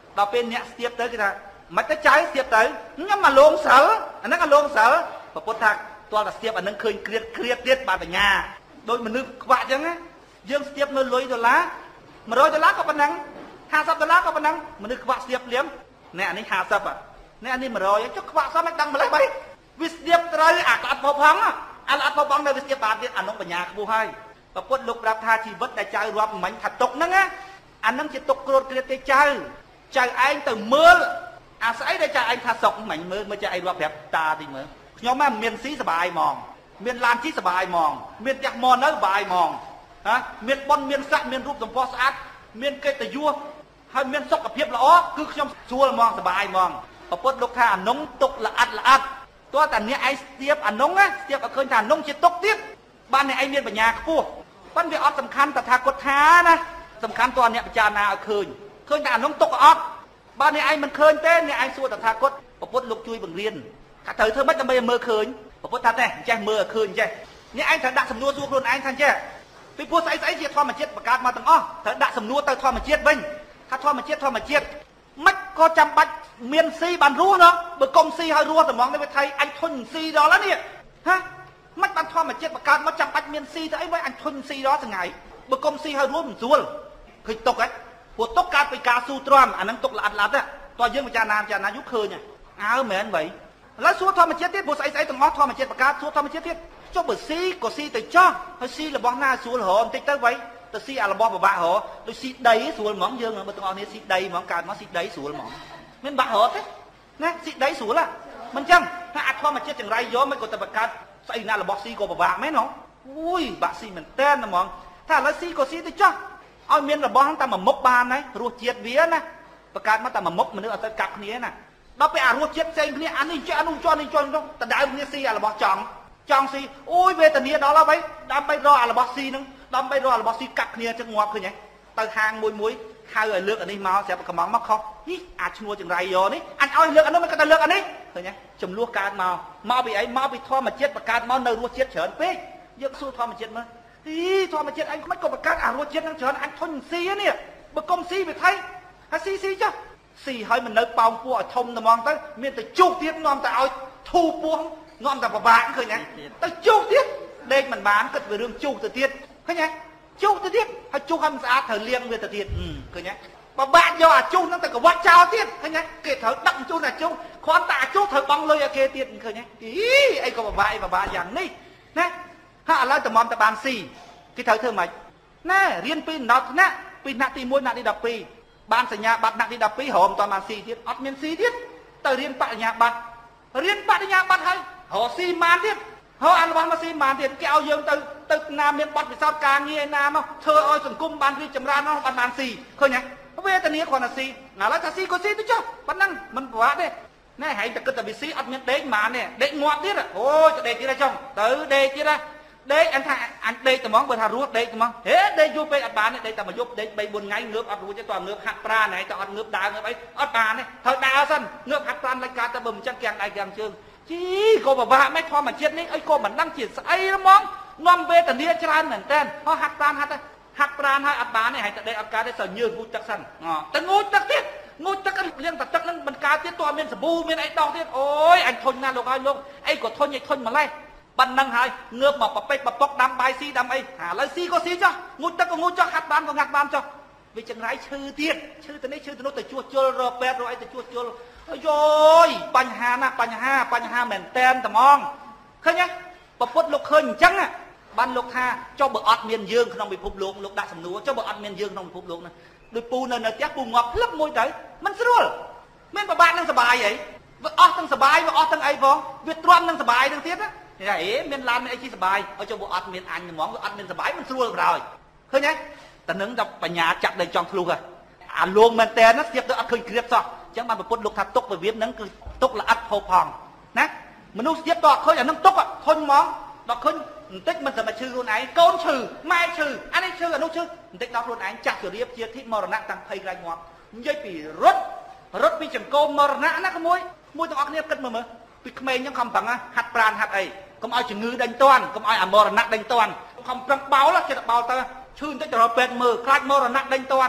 ដល់ពេលអ្នកស្ទាបទៅគេថាមិនទៅចៅស្ទាបទៅខ្ញុំមកលងសិលអាហ្នឹងក៏លងសិលព្រះពុទ្ធថាទាល់តែស្ទាបអាហ្នឹងឃើញគ្រៀតគ្រៀតទៀតបានបញ្ញាដូចមនុស្សខ្វាក់អញ្ចឹងណាយើងស្ទាបនៅលុយដុល្លារmột trămដុល្លារក៏ប៉ុណ្ណឹងห้าสิบដុល្លារក៏ប៉ុណ្ណឹងមនុស្សខ្វាក់ស្ទាបភ្លាមអ្នកអានេះห้าสิบអ្នកអានេះmột trămចុះខ្វាក់សោះមិនដឹងម្លេះបីវាស្ទាបត្រូវអាក្លាត់ផោផងអាក្លាត់ផោផងនៅវាស្ទាបបានទៀតអានោះបញ្ញាខ្ពស់ហើយព្រះពុទ្ធលោកប្រាប់ថាជីវិតដែលចៅរាប់មិញថាទុកហ្នឹងណាអាហ្នឹងជាទុកគ្រួតគ្រៀតទេចៅចៅឯងទៅមើលអាស្អីដែលចៅឯងថាសុកមិញមើលមើលចៅឯងរាប់ប្រាប់តាតិចមើលខ្ញុំមិនមានស៊ីសបាយហ្មងមានឡានជិះសបាយហ្មងមានផ្ទះមកនៅសបាយហ្មងណាមានប៉ុនមានស័ក្តិមានរូបសម្ផស្សស្អាតមានកិត្តិយសហើយមានសុខភាពល្អគឺខ្ញុំស្រួលហ្មងសបាយហ្មងព្រះពុទ្ធលោកថាអានុងទុកល្អិតល្អិតទោះតែអ្នកឯងស្ទាបអានុងណាស្ទាបឲ្យឃើញថាអានុងជាទុកទៀតបានអ្នកឯងមានបញ្ញាខ្ពស់ប៉ុន្តែវាអត់សំខាន់តថាគតថាណាសំខាន់តើអ្នកពិចារណាឲ្យឃើញឃើញតែអានុងទុកអត់បើអ្នកឯងមិនឃើញទេអ្នកឯងសួរតថាគតព្រះពុទ្ធលោកជួយបង្រៀនថាត្រូវធ្វើម៉េចដើម្បីឲ្យមើលឃើញព្រះពុទ្ធថាទេចេះមើលឲ្យឃើញចេះអ្នកឯងត្រូវដាក់សំណួរសួរខ្លួនឯងថាចេះពីព្រោះស្អីស្អីជាធម្មជាតិបង្កើតមកទាំងអស់ត្រូវដាក់សំណួរទៅធម្មជាតិវិញថាធម្មជាតិធម្មជាតិមិនក៏ចាំបាច់មានស៊ីបានរស់ណោះបើកុំស៊ីឲ្យរស់តែហ្មងនេះវាថៃអញធុញស៊ីដល់នេះហ៎មិនបានធម្មជាតិបង្កើតមកចាំបាច់មានស៊ីទៅអីវិញអញធុញស៊ីដល់ថ្ងៃបើកុំស៊ីឲ្យរស់មិនស្រួលឃើញទុកហ៎ព្រោះទុកកើតពីការស៊ូទ្រាំអាហ្នឹងទុកល្អិតល្អិតតើយើងពិចារណាពិចារណាយូរឃើញអើមែនvậyឥឡូវសួរធម្មជាតិទៀតព្រោះស្អីស្អីទាំងអស់ធម្មជាតិបង្កើតសួរធម្មជាតិទៀតចុះបើស៊ីក៏ស៊ីទៅចោះហើយស៊ីរបស់ណាស្រួលរហបន្តិចទៅវិញទៅស៊ីអារបស់ពិបាករហដូចស៊ីដីស្រួលហ្មងយើងបើទាំងអស់នេះស៊ីដីហ្មងកើតមកស៊ីដីស្រួលហ្មងមានបាក់រហទេណាស៊ីដីស្រួលហ៎មិនចឹងថាអាធម្មជាតិចង្រៃយកមិនក៏ទៅបង្កើតស្អីណារបស់ស៊ីក៏ពិបាកមែនហ៎អូយបាក់ស៊ីមែនតើហ្មងថាឥឡូវស៊ីក៏ស៊ីទៅចោះឲ្យមានរបស់តែមួយមុខបានហើយរសជាតិវាណាបង្កើតមកតែមួយមុខមនុស្សអត់ទៅកាប់គ្នាណាដល់ពេលអារសជាតិផ្សេងគ្នាអានេះចេះអានោះចន់នេះចន់នោះដៅគ្នាស៊ីអារបស់ចង់ចង់ស៊ីអូយវេទនាដល់ហើយដើម្បីរកអារបស់ស៊ីហ្នឹងដើម្បីរកអារបស់ស៊ីកាត់គ្នាចឹងងាប់ឃើញហ៎ទៅហាងមួយមួយហៅឲ្យលើកអានេះមកស្រាប់កំងមកខុសនេះអាចឈ្នួលចង្រៃយកនេះអញឲ្យលើកអានោះមិនក៏ទៅលើកអានេះឃើញហ៎ចំនួនកើតមកមកពីអីមកពីធម្មជាតិបង្កើតមកនៅរសជាតិច្រើនពេកយើងសួរធម្មជាតិមើលទីធម្មជាតិអញមិនក៏បង្កើតអារសជាតិហ្នឹងច្រើនអញធុញស៊ីនេះបើកុំស៊ីវាថៃហើយស៊ីស៊ីចុះស៊ីហើយមិននៅប៉ោងពោះឲ្យធំតែហ្មងទៅមានតែជុះទៀតនាំតែឲ្យធូរពោះនាំតែពិបាកឃើញហ៎ទៅជុះទៀតដេកមិនបានគិតពីរឿងជុះទៅទៀតឃើញហ៎ជុះទៅទៀតហើយជុះឲ្យមិនស្អាតត្រូវលាងវាទៅទៀតឃើញហ៎ពិបាកយកអាជុះហ្នឹងទៅកវាត់ចោលទៀតឃើញហ៎គេត្រូវដឹកជុះតែជុះគ្រាន់តែអាជុះត្រូវបង់លុយឲ្យគេទៀតឃើញហ៎អីអីក៏ពិបាកអីពិបាកយ៉ាងនេះណាហើយឥឡូវតម្រាំតែបានស៊ីគេត្រូវធ្វើម៉េចណែរៀនពីដំណត់ថ្នាក់ពីថ្នាក់ទីមួយថ្នាក់ទីដប់ពីរបានសញ្ញាបត្រថ្នាក់ទីដប់ពីរហមតបានស៊ីទៀតអត់មានស៊ីទៀតទៅរៀនបរិញ្ញាបត្ររៀនបរិញ្ញាបត្រហើយរកស៊ីបានទៀតហើយអារបស់មកស៊ីបានទៀតគេឲ្យយើងទៅទៅណាមានបទពិសោធន៍ការងារណាមកធ្វើឲ្យសង្គមបានរីកចម្រើននោះបានបានស៊ីឃើញហ៎វេទនាគ្រាន់តែស៊ីឥឡូវថាស៊ីក៏ស៊ីទៅចុះប៉ុណ្ណឹងមិនពិបាកទេណែហែងតែគិតតែវាស៊ីអត់មានដេកហ្មងទេដេកងាប់ទៀតអូយទៅដេកទៀតចុះទៅដេកទៀតណាដេកអញថាអញដេកតែហ្មងបើថារស់ដេកតែហ្មងហេដេកយូរពេកអត់បានទេដេកតែមួយយប់ដេកបីបួនថ្ងៃងើបអត់រួចទេតើងើបហាត់ប្រាណហើយតើអត់ងើបដើរងើបអីអត់បានទេត្រូវដើរសិនងើបហាត់ប្រាណលេចកើតតែបើមិនចឹងគាំងដៃគាំងជើងជីក៏ពិបាកមិនធម្មជាតិនេះអីក៏មិនដឹងជាស្អីហ្មងនាំវេទនាច្រើនមែនតើហើយហាត់ប្រាណហាត់ហាត់ប្រាណហើយអត់បានទេហើយតែដេកអត់កើតទេទៅញើសងូតទឹកសិនទៅងូតទឹកទៀតងូតទឹកលាងតែទឹកហ្នឹងមិនកើតទៀតតើមានសាប៊ូមានអីដងទៀតអូយអញធុញណាស់លោកហើយលោកអីក៏ធុញឲ្យធុញម្លេះប៉ុណ្ណឹងហើយងើបមកប្រពេចប្រពុកដាំបាយស៊ីដាំអីឥឡូវស៊ីក៏ស៊ីចុះងូតទឹកក៏ងូតចុះហាត់បានក៏ហាត់បានចុះវាចង្រៃឈឺទៀតឈឺទៅនេះឈឺទៅនោះទៅជួសជុលរកពេទ្យរកអីទៅជួសជុលអើយបញ្ហាណាបញ្ហាបញ្ហាមែនតែនត្មងឃើញទេប្រពុតលោកឃើញអញ្ចឹងបានលោកថាចុះបើអត់មានយើងក្នុងពិភពលោកលោកដាក់សំណួរចុះបើអត់មានយើងក្នុងពិភពលោកណាដូចពូនៅនៅផ្ទះពូងាប់ភ្លឹបមួយទៅមិនស្រួលមានប្របាក់នឹងសុបាយអីវាអស់ទាំងសុបាយវាអស់ទាំងអីផងវាទ្រាំនឹងសុបាយនឹងទៀតណាហេមានឡានមានអីជីសុបាយឲ្យចុះបើអត់មានអញហ្មងវាអត់មានសុបាយមិនស្រួលបណ្ដោយឃើញទេតែនឹងតែបញ្ញាចាក់ដេញចង់ធ្លុះហ៎អាលងមែនតែនស្ទាបទៅអត់ឃើញគ្រៀបសោះអញ្ចឹងបានប្រពុតលោកថាទុករបៀបហ្នឹងគឺទុកល្អិតផោផងណាមនុស្សស្ទាបតអត់ឃើញអាហ្នឹងទុកធុញហ្មងដល់ឃើញបន្តិចមិនសមឈឺខ្លួនឯងកូនឈឺម៉ែឈឺអានេះឈឺអានោះឈឺបន្តិចដល់ខ្លួនឯងចាស់ជរាបជាធិមរណៈតាំងភ័យក្រៃងាប់និយាយពីរត់រត់ពីចង្កូមមរណៈណាក្មួយមួយទាំងអស់គ្នាគិតមើលមើលពីក្មេងហ្នឹងខំប្រឹងហាត់ប្រាណហាត់អីកុំឲ្យជំងឺដេញតាន់កុំឲ្យអាមរណៈដេញតាន់ខំប្រឹងបោលចិត្តបោលទៅឈឺបន្តិចទៅរកពេទ្យមើលខ្លាចមរណៈដេញតាន់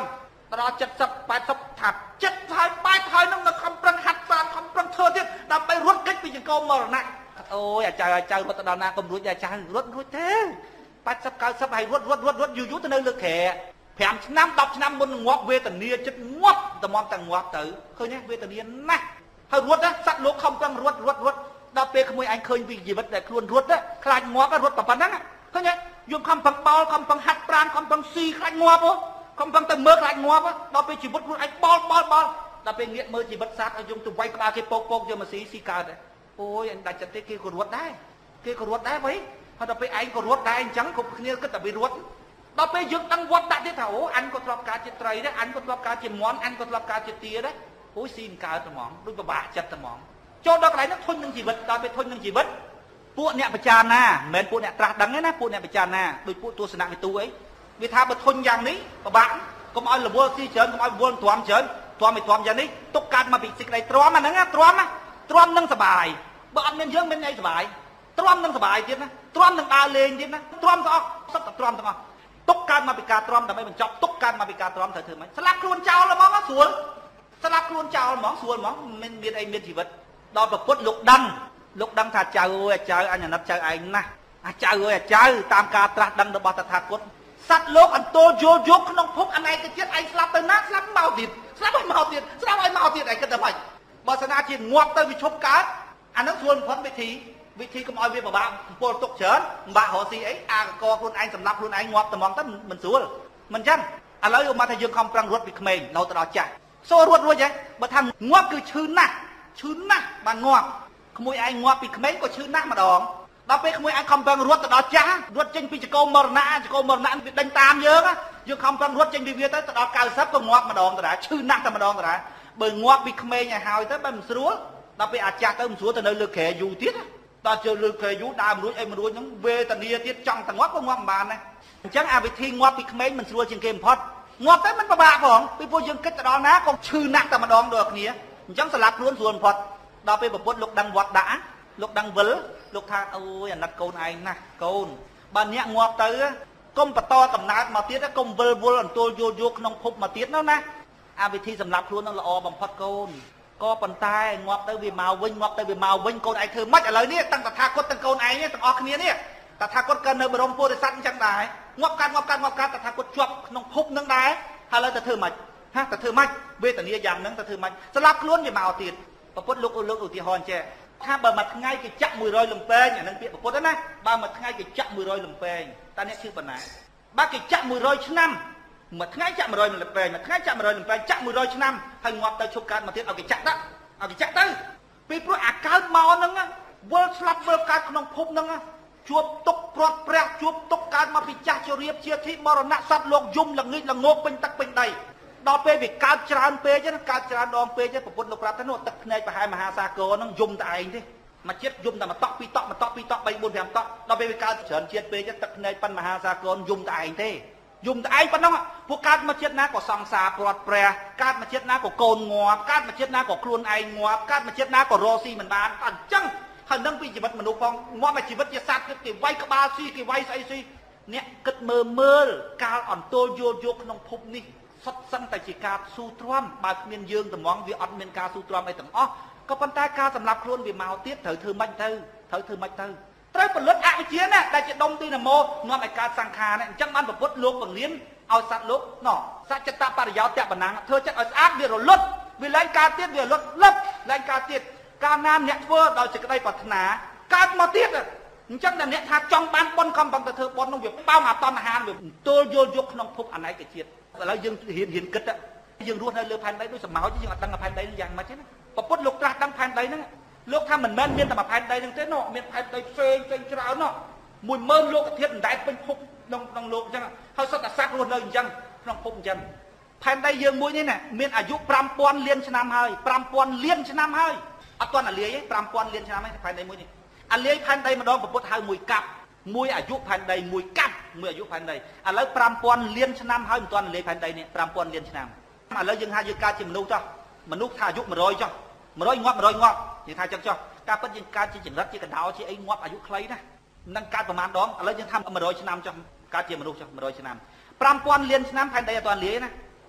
ដល់ចិត្តសឹកបែបសឹកថាចិត្តហើយបែបហើយនឹងខំប្រឹងហាត់សានខំប្រឹងធ្វើទៀតដើម្បីរត់គេចពីចង្កូមមរណៈអូយអាចៅអាចៅរត់ទៅដល់ណាកុំរួចអាចៅរត់រួចទេបែបសឹកកៅសឹកហើយរត់រត់រត់រត់យូរយូរទៅនៅលើក្រែប្រាំឆ្នាំដប់ឆ្នាំមុនងាប់វេទនាចិត្តងាប់តែមកតែងាប់ទៅឃើញទេវេទនាណាស់ហើយរត់ណាសត្វលោកខំប្រឹងរត់រត់រត់ដល់ពេលក្មួយឯងឃើញពីជីវិតដែលខ្លួនរត់ខ្លាចងាប់រត់តែប៉ុណ្ណឹងឃើញទេយើងខំប្រឹងបោលខំប្រឹងហាត់ប្រាណខំប្រឹងស៊ីខ្លាចងាប់ខំប្រឹងទៅមើលខ្លាចងាប់ដល់ពេលជីវិតខ្លួនឯងបោលបោលបោលដល់ពេលងាកមើលជីវិតសត្វឲ្យយើងទៅវាយក្បាលគេពកពកយកមកស៊ីស៊ីកើតអូយអញដាច់ចិត្តទេគេក៏រត់ដែរគេក៏រត់ដែរវិញហើយដល់ពេលឯងក៏រត់ដែរអញ្ចឹងគ្រប់គ្នាគិតតែពីរត់ដល់ពេលយើងដឹងវត្តដាក់ទៀតថាអូអញក៏ធ្លាប់ការជាត្រីដែរអញក៏ធ្លាប់ការជាមន់អញក៏ធ្លាប់ការជាទាដែរអូយស៊ីមិនកើតហ្មងដូចពិបាកចិត្តហ្មងចូលដល់កន្លែងនោះធុញនឹងជីវិតដល់ពេលធុញនឹងជីវិតពួកអ្នកបច្ចាណាមិនមែនពួកអ្នកត្រាស់ដឹងទេណាពួកអ្នកបច្ចាណាដូចពួកទស្សនវិទូអីវាថាបើធុញយ៉ាងនេះពិបាកកុំឲ្យរវល់ស៊ីច្រើនកុំឲ្យរវល់ទ្រាំច្រើនទ្រាំមិនទ្រាំយ៉ាងនេះទុកកើតមកពីសេចក្តីទ្រាំអាហ្នឹងទ្រាំទ្រាំនឹងសុបាយបើអត់មានយើងមានអីសុបាយទ្រាំនឹងសុបាយទៀតណាទ្រាំនឹងដើរលេងទៀតណាទ្រាំទាំងអស់សុទ្ធតែទ្រាំទាំងអស់ទុកកើតមកពីការទ្រាំដើម្បីបញ្ចប់ទុកកើតមកពីការទ្រាំត្រូវធ្វើម៉េចស្លាប់ខ្លួនចោលហ្មងស្រួលស្លាប់ខ្លួនចោលហ្មងស្រួលហ្មងមិនមានអីមានជីវិតដល់ប្រពុតលោកដឹងលោកដឹងថាចៅអើយចៅអញអាណិតចៅឯងណាស់អាចៅអើយចៅតាមការត្រាស់ដឹងរបស់តថាគតសត្វលោកអន្តោយល់យកក្នុងភពអនេកជាតិឯងស្លាប់ទៅណាស្លាប់មកទៀតស្លាប់ឲ្យមកទៀតស្លាប់ឲ្យមកទៀតឯងគិតតែម៉េចបើសិនណាជាងាប់ទៅវាឈប់កើតអានឹងស្រួលបំផុតវិធីវិធីកុំឲ្យវាពិបាកពលទុកច្រើនពិបាករកស៊ីអីអាកកខ្លួនឯងសម្រាប់ខ្លួនឯងងាប់តែហ្មងទៅមិនស្រួលមិនចឹងឥឡូវយកមកថាយើងខំប្រឹងរត់ពីក្មេងរហូតទៅដល់ចាស់សូរត់រួចហ៎បើថាងាប់គឺឈឺណាស់ឈឺណាស់បានងាប់ក្មួយឯងងាប់ពីក្មេងក៏ឈឺណាស់ម្ដងដល់ពេលក្មួយឯងខំប្រឹងរត់ទៅដល់ចាស់រត់ចេញពីចង្កូមមរណៈចង្កូមមរណៈវាដេញតាមយើងយើងខំប្រឹងរត់ចេញពីវាទៅទៅដល់កៅសិបក៏ងាប់ម្ដងតារាឈឺណាស់តែម្ដងតារាបើងាប់ពីក្មេងឲ្យហើយទៅបើមិនស្រួលដល់ពេលអាចាស់ទៅមិនស្រួលទៅនៅលើក្រែយូរទៀតដល់ជើលើក្រែយូរដើរមិនរួចអីមិនរួចហ្នឹងវេទនាទៀតចង់តែងាប់ក៏ងាប់មិនបានដែរអញ្ចឹងអាវិធីងាប់ពីក្មេងមិនស្រួលជាងគេបំផុតងាប់ទៅមិនពិបាកផងពីព្រោះយើងគិតទៅដល់ណាក៏ឈឺណាស់តែម្ដងដូចគ្នាអញ្ចឹងស្លាប់ខ្លួនស្រួលបំផុតដល់ពេលប្រពុតលោកដឹងវត្តដាក់លោកដឹងវិលលោកថាអូយអាណិតកូនឯងណាស់កូនបើអ្នកងាប់ទៅកុំបន្តកំណើតមកទៀតកុំវិលវល់អន្ទោលយល់យកក្នុងភពមកទៀតនោះណាអាវិធីសម្រាប់ខ្លួននឹងល្អបំផុតកូនក៏ប៉ុន្តែងាប់ទៅវាមកវិញងាប់ទៅវាមកវិញកូនឯងធ្វើម៉េចឥឡូវនេះតាំងតថាគតទាំងកូនឯងទាំងអស់គ្នានេះតថាគតក៏នៅបរមពុរិស័ទអញ្ចឹងដែរងាប់កាត់ងាប់កាត់ងាប់កាត់តថាគតជាប់ក្នុងភពនឹងដែរហើយឥឡូវទៅធ្វើម៉េចហាទៅធ្វើម៉េចវេទនាយ៉ាងហ្នឹងទៅធ្វើម៉េចស្លាប់ខ្លួនវាមកទៀតប្រពុតលោកលោកឧទាហរណ៍ចេះថាបើមួយថ្ងៃគេចាក់មួយរយលំពេងអានឹងពាក្យប្រពុតណាបើមួយថ្ងៃគេចាក់មួយរយលំពេងតើអ្នកជឿប៉ុណ្ណាបើគេចាក់មួយរយឆ្នាំមួយថ្ងៃចាក់មួយរយលំពេងមួយថ្ងៃចាក់មួយរយលំពេងចាក់មួយរយឆ្នាំហើយងាប់ទៅឈប់កើតមកទៀតឲ្យគេចាក់ដាក់ឲ្យគេចាក់ទៅពីព្រោះអាកើតមកហ្នឹងវិលស្លាប់វិលកើតក្នុងភពហ្នឹងជួបទុកព្រាត់ព្រះជួបទុកកើតមកពីចាស់ជរាបជាធីមរណៈសត្វលោកយំល្ងិចល្ងោកពេញទឹកពេញដីដល់ពេលវាកើតច្រើនពេកហ្នឹងកើតច្រើនដងពេកទេប្រពុតលោកប្រាប់ថានោះទឹកភ្នែកប្រហែលមហាសាគរហ្នឹងយំតែឯងទេមកជាតិយំតែមកតក់ពីរតក់មកតក់ពីរតក់បីបួនប្រាំតក់ដល់ពេលវាកើតច្រើនជាតិពេកទឹកភ្នែកប៉ិនមហាសាគរយំតែឯងទេយំតែឯងប៉ុណ្ណឹងពួកកើតមកជាតិណាក៏សង្សារព្រាត់ព្រះកើតមកជាតិណាក៏កូនងាប់កើតមកជាតិណាក៏ខ្លួនឯងងាប់កើតមកជាតិណាក៏រស់ស៊ីមិនបានអញ្ចឹងហើយនឹងពីជីវិតមនុស្សផងងាប់មកជីវិតជាសត្វគេវាយក្បាលស៊ីគេវាយស្អីស៊ីអ្នកគិតមើលមើលកាលអន្ទោលយល់យកក្នុងភពនេះសុទ្ធសឹងតែជាការស៊ូទ្រាំបើគ្មានយើងត្មងវាអត់មានការស៊ូទ្រាំអីទាំងអស់ក៏ប៉ុន្តែការសម្រាប់ខ្លួនវាមកទៀតត្រូវធ្វើម៉េចទៅត្រូវធ្វើម៉េចទៅត្រូវផលិតអវិជ្ជាណាដែលជាដុំទីនមោនាំឲ្យកើតសង្ខារណាអញ្ចឹងបានប្រពុតលោកបង្រៀនឲ្យសត្វលោកណោះសច្ចតបរិយោតៈបណ្ណាធ្វើចិត្តឲ្យស្អាតវារលត់វាលែងកើតទៀតវារលត់លឹបលែងកើតទៀតកាលណាអ្នកធ្វើដោយសេចក្តីប្រាថ្នាកើតមកទៀតអញ្ចឹងតែអ្នកថាចង់បានបុណ្យកំប៉ុន្តែធ្វើបុណ្យនោះវាបោងអាតណ្ហាវាទល់យល់យកក្នុងភពអនេកជាតិឥឡូវយើងរៀនរៀនគិតយើងរស់នៅលើផែនដីដូចសម្ោចយើងអត់ដឹងផែនដីយ៉ាងម៉េចទេណាប្រពុតលោកត្រាស់ដឹងផែនដីហ្នឹងលោកថាមិនមែនមានតែផែនដីហ្នឹងទេណោះមានផែនដីផ្សេងផ្សេងច្រើនណោះមួយម៉ឺនលោកធាតុអណ្ដែតពេញភពក្នុងក្នុងលោកអញ្ចឹងហើយសុទ្ធតែសត្វរស់នៅអញ្ចឹងក្នុងភពអញ្ចឹងផែនដីយើងមួយនេះណាមានអាយុប្រាំពាន់លានឆ្នាំហើយប្រាំពាន់លានឆ្នាំហើយអត់ទាន់អាលាយទេប្រាំពាន់លានឆ្នាំហើយផែនដីមួយនេះអាលាយផែនដីម្ដងប្រពុតហៅមួយកាប់មួយអាយុផែនដីមួយកាប់មួយអាយុផែនដីឥឡូវប្រាំពាន់លានឆ្នាំហើយមិនទាន់អាលាយផែនដីនេះប្រាំពាន់លានឆ្នាំឥឡូវយើងហៅយើងកើតជាមនុស្សចុះមនុស្សថាអាយុមួយរយចុះមួយរយងាប់មួយរយងាប់យើងថាចឹងចុះការពិតយើងកើតជាចរិតជាកដោជាអីងាប់អាយុខ្លីណានឹងកើតប្រហែលដងឥឡូវយើងថាមួយរយឆ្នាំចុះកើតជាមនុស្សចុះមួយរយឆ្នាំប្រាំពាន់លានឆ្នាំផែនដីអត់ទាន់លាយណា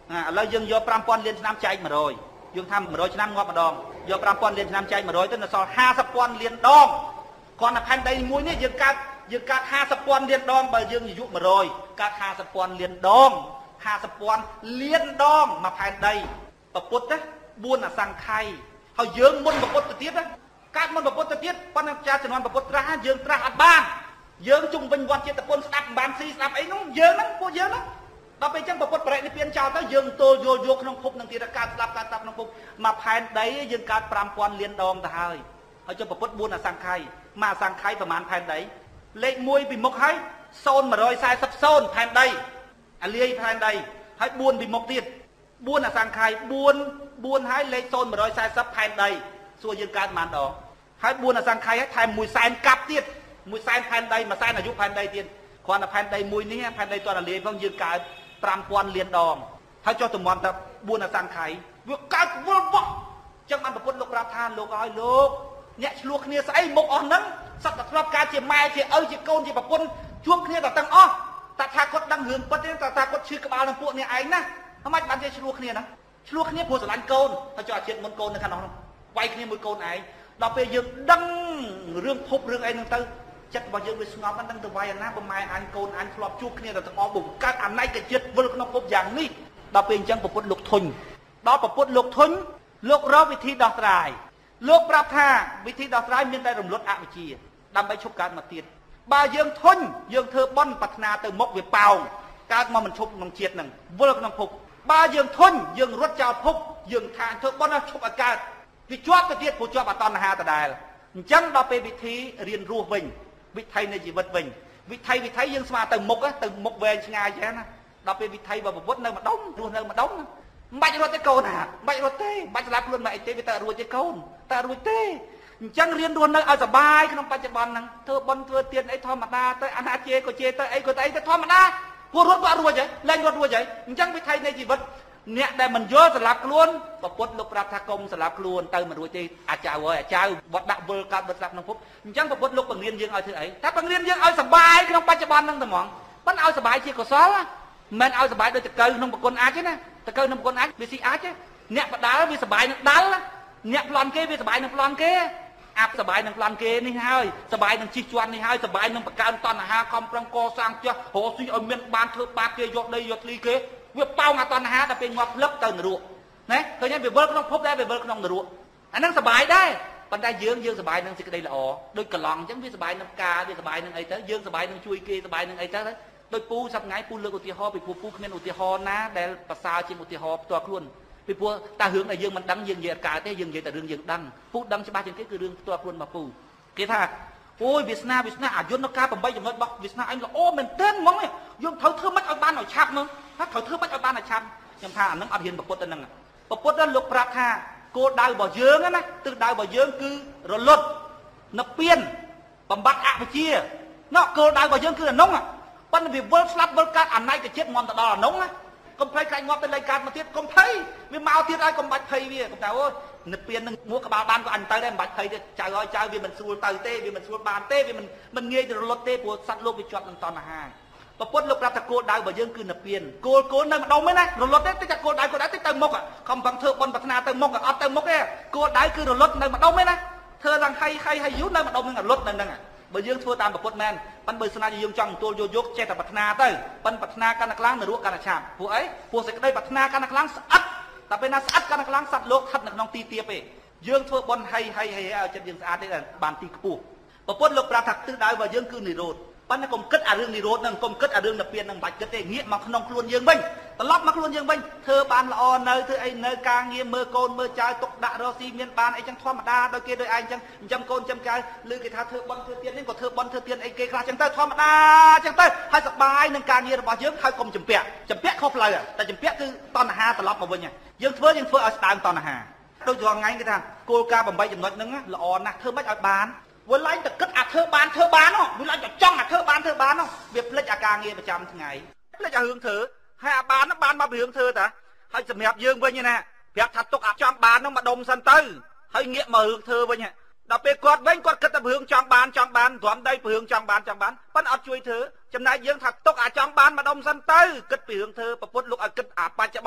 ឥឡូវយើងយកប្រាំពាន់លានឆ្នាំចែកមួយរយយើងថាមួយរយឆ្នាំងាប់ម្ដងយកប្រាំពាន់លានឆ្នាំចែកមួយរយទៅនៅសល់ห้าสิบពាន់លានដងគាត់តែផែនដីមួយនេះយើងកើតយើងកើតห้าสิบពាន់លានដងបើយើងអាយុមួយរយកើតห้าสิบពាន់លានដងห้าสิบពាន់លានដងមកផែនដីប្រពុតណាបួនអសង្ខ័យហើយយើងមុនប្រពុតទៅទៀតណាកើតមុនប្រពុតទៅទៀតប៉ុន្តែចាជំនាន់ប្រពុតត្រាស់យើងត្រាស់អត់បានយើងជុំវិញវត្តចេតពុនស្ដាប់មិនបានស៊ីស្ដាប់អីនោះយើងហ្នឹងពួកយើងហ្នឹងដល់ពេលអញ្ចឹងប្រពុតបរិនិព្វានចោលទៅយើងទល់យល់យកក្នុងភពនឹងទៀតកើតស្ដាប់កើតស្ដាប់ក្នុងភពមកផែនដីយើងកើតប្រាំពាន់លានដងទៅហើយហើយចុះប្រពុតបួនអសង្ខ័យមកអសង្ខ័យប្រមាណផែនដីលេខមួយពីមុខហើយศูนย์ หนึ่งร้อยสี่สิบ ศูนย์ផែនដីអាលាយផែនដីហើយបួនពីមុខទៀតបួនអសង្ខ័យបួនបួនហើយលេខศูนย์ หนึ่งร้อยสี่สิบ ផែនដីសួរយើងកើតប៉ុន្មានដងហើយបួនអសង្ខ័យហើយថែមមួយសែនកាប់ទៀតមួយសែនផែនដីមួយសែនអាយុផែនដីទៀតគ្រាន់តែផែនដីមួយនេះផែនដីតរលាយផងយើងកើតប្រាំពាន់លានដងហើយចុះតំបន់តែបួនអសង្ខ័យវាកើតវល់វោះចឹងបានប្រពន្ធលោកប្រាប់ថាលោកឲ្យលោកអ្នកឆ្លោះគ្នាស្អីមុខអស់ហ្នឹងសត្វតែធ្លាប់កើតជាម៉ែជាឪជាកូនជាប្រពន្ធជួបគ្នាតែទាំងអស់តែថាគាត់ដឹងរឿងពិតទេតែថាគាត់ឈឺក្បាលនឹងពួកនេះឯងណាហ្មងបានជាឆ្លោះគ្នាហ្នឹងឆ្លោះគ្នាព្រោះស្រឡាញ់កូនហើយចុះអាជាតិមុនកូននៅខាងនោះវាយគ្នាមួយកូនឯងដល់ពេលយើងដឹងរឿងភពរឿងអីហ្នឹងទៅចិត្តរបស់យើងវាស្ងប់ហ្នឹងដឹងទៅវាយអាណាបើម៉ែអញកូនអញធ្លាប់ជួបគ្នាតែទាំងអស់បង្កើតអាណិកចិត្តវិលក្នុងភពយ៉ាងនេះដល់ពេលអញ្ចឹងប្រពុតលោកធុញដល់ប្រពុតលោកធុញលោករកវិធីដោះស្រាយលោកប្រាប់ថាវិធីដោះស្រាយមានតែរំលត់អវិជ្ជាដើម្បីឈប់កើតមកទៀតបើយើងធុញយើងធ្វើបន់ប្រាថ្នាទៅមុខវាប៉ោងកើតមកមិនឈប់ក្នុងជាតិហ្នឹងវិលក្នុងភពបើយើងធុញយើងរត់ចោលភពយើងថាធ្វើបន់ឈប់ឲ្យកើតវាជាប់ទៅទៀតព្រោះជាប់អតណ្ហាដដែលអញ្ចឹងដល់ពេលវិធីរៀនរស់វិញវិធីនៃជីវិតវិញវិធីវិធីយើងស្មើទៅមុខទៅមុខវែងឆ្ងាយចឹងណាដល់ពេលវិធីបើប្រវត្តិនៅម្ដុំរស់នៅម្ដុំមិនបាច់រត់ទេកូនណាមិនបាច់រត់ទេមិនបាច់ស្លាប់ខ្លួនមកអីទេវាតែរួចទេកូនតែរួចទេអញ្ចឹងរៀនរស់នៅឲ្យសុបាយក្នុងបច្ចុប្បន្នហ្នឹងធ្វើបន់ធ្វើទៀនអីធម្មតាទៅអាណាជេក៏ជេទៅអីក៏ទៅអីទៅធម្មតាព្រោះរត់ក៏រួចហើយលែងរត់រួចហើយអញ្ចឹងវិធីនៃជីវិតអ្នកដែលមិនយល់ស្លាប់ខ្លួនប្រពុតលោកប្រាប់ថាកុំស្លាប់ខ្លួនទៅមិនរួចទេអាចៅហើយអាចៅបត់ដាក់វិលកើតបត់ស្លាប់ក្នុងភពអញ្ចឹងប្រពុតលោកបង្រៀនយើងឲ្យធ្វើអីតែបង្រៀនយើងឲ្យសុបាយក្នុងបច្ចុប្បន្នហ្នឹងតែហ្មងប៉ុន្តែឲ្យសុបាយជាកុសលមិនឲ្យសុបាយដូចតកៅក្នុងប្រគុណអាចទេណាតកៅក្នុងប្រគុណអាចវាស៊ីអាចទេអ្នកបដាល់វាសុបាយនឹងដាល់អ្នកប្លន់គេវាសុបាយនឹងប្លន់គេអាប់សុបាយនឹងប្លន់គេនេះហើយសុបាយនឹងជិះជាន់នេះហើយសុបាយនឹងបង្កើនតណ្ហាខំប្រឹងកសាងផ្ទះរកស៊ីឲ្យមានបានធ្វើបាបគេយកដីយកធ្លីគេវាប៉ោងអតណ្ហាដល់ពេលងាប់ភ្លឹកទៅនរកណាឃើញទេវាវិលក្នុងភពដែរវាវិលក្នុងនរកអាហ្នឹងសុបាយដែរប៉ុន្តែយើងយើងសុបាយនឹងសេចក្តីល្អដូចកន្លងអញ្ចឹងវាសុបាយនឹងការវាសុបាយនឹងអីទៅយើងសុបាយនឹងជួយគេសុបាយនឹងអីទៅដូចពូសប្ងៃពូលើកឧទាហរណ៍ពីពូពូគ្មានឧទាហរណ៍ណាដែលប្រសើរជាងឧទាហរណ៍ផ្ទាល់ខ្លួនពីព្រោះតែរឿងដែលយើងមិនដឹងយើងនិយាយអត់កើតទេយើងនិយាយតែរឿងយើងដឹងពូដឹងច្បាស់ជាងគេគឺរឿងផ្ទាល់ខ្លួនរបស់ពូគេថាអូយវាសនាវាសនាអាយុនៅការ8ចំណុចរបស់វាសនាអញល្អមែនទែនហ្មងយើងត្រូវធ្វើម៉េចឲ្យបានឲ្យឆាប់មើលថាត្រូវធ្វើម៉េចឲ្យបានឲ្យឆាប់ខ្ញុំថាអានឹងអត់ហ៊ានប្រពុតទៅនឹងប្រពុតទៅលោកប្រាប់ថាគោលដៅរបស់យើងណាទិសដៅរបស់យើងគឺរលត់និព្វានបំបត្តិអវិជ្ជាណោះគោលដៅរបស់យើងគឺអានោះប៉ុន្តែវាវិលស្លាប់វិលកើតអណៃទៅចិត្តងាប់ទៅដល់អានោះណាកុំភ័យខ្លាចងាប់ទៅលេខកើតមកទៀតកុំភ័យវាមកទៀតហើយកុំបាច់ភ័យវាកុំថាអូនិព្វាននឹងមួក្បាលបានក៏អញទៅដែរមិនបាច់ភ័យទេចៅឲ្យចៅវាមិនស្រួលទៅទេវាមិនស្រួលបានទេវាមិនមិនងាយទៅរលត់ទេព្រោះសត្វលោកវាជាប់នឹងតណ្ហាប្រពន្ធលោកប្រាប់ថាគោលដៅរបស់យើងគឺនិព្វានគោលគោលនៅម្ដុំទេណារលត់ទេតែគោលដៅគោលដៅទៅទៅមុខខំប្រឹងធ្វើបន់ប្រាថ្នាទៅមុខអត់ទៅមុខទេគោលដៅគឺរលត់នៅម្ដុំទេណាធ្វើឡើងហៃហៃហៃយូរនៅម្ដុំនឹងរលត់នៅហ្នឹងបើយើងធ្វើតាមប្រពុតមែនប៉ុន្តែបើស្នាយើងចង់ទទួលយកយកចេះតែប្រាថ្នាទៅប៉ុន្តែប្រាថ្នាកាន់តែខ្លាំងនរកកាន់តែឆាប់ពួកអីពួកសេចក្តីប្រាថ្នាកាន់តែខ្លាំងស្អិតតែពេលណាស្អិតកាន់តែខ្លាំងសត្វលោកស្ថិតនៅក្នុងទីទាបទេយើងធ្វើបន់ហៃហៃហៃឲ្យចិត្តយើងស្អាតទេបានទីខ្ពស់ប្រពុតលោកប្រាប់ថាទិសដៅរបស់យើងគឺនិរោធប៉ុន្តែកុំគិតអារឿងនិរោធហ្នឹងកុំគិតអារឿងនិព្វានហ្នឹងមិនបាច់គិតទេងាកមកក្នុងខ្លួនយើងវិញត្រឡប់មកខ្លួនយើងវិញធ្វើបានល្អនៅធ្វើអីនៅការងារមើលកូនមើលចៅទុកដាក់រកស៊ីមានបានអីចឹងធម្មតាដោយគេដោយឯងចឹងចិញ្ចឹមកូនចិញ្ចឹមកៅឬគេថាធ្វើបន់ធ្វើទៀននេះក៏ធ្វើបន់ធ្វើទៀនអីគេខ្លះចឹងទៅធម្មតាចឹងទៅហើយសប្បាយនឹងការងាររបស់យើងហើយកុំចម្ពាក់ចម្ពាក់ខុសផ្លូវតែចម្ពាក់គឺតណ្ហាត្រឡប់មកវិញយើងធ្វើយើងធ្វើឲ្យស្ដើងតណ្ហាដូចរាល់ថ្ងៃគេថាគោលការណ៍8ចំណុចហ្នឹងល្អណាស់ធ្វើម៉េចឲ្យបានវាឡើងតែគិតអាធ្វើបានធ្វើបានហ្នឹងវាឡើងតែចង់អាធ្វើបានធ្វើបានហ្នឹងវាភ្លេចអាការងារប្រចាំថ្ងៃភ្លេចអារឿងធ្វើហើយអាបានហ្នឹងបានមកពីរឿងធ្វើតាហើយសម្រាប់យើងវិញណាប្រាប់ថាទុកអាចង់បានហ្នឹងមកដុំសិនទៅហើយងាកមករឿងធ្វើវិញដល់ពេលគាត់វិញគាត់គិតតែរឿងចង់បានចង់បានទ្រាំដីរឿងចង់បានចង់បានប៉ុន្តែអត់ជួយធ្វើចំណែកយើងថាទុកអាចង់បានមកដុំសិនទៅគិតពីរឿងធ្វើប្រពុតលោកឲ្យគិតអាបច្ចុប្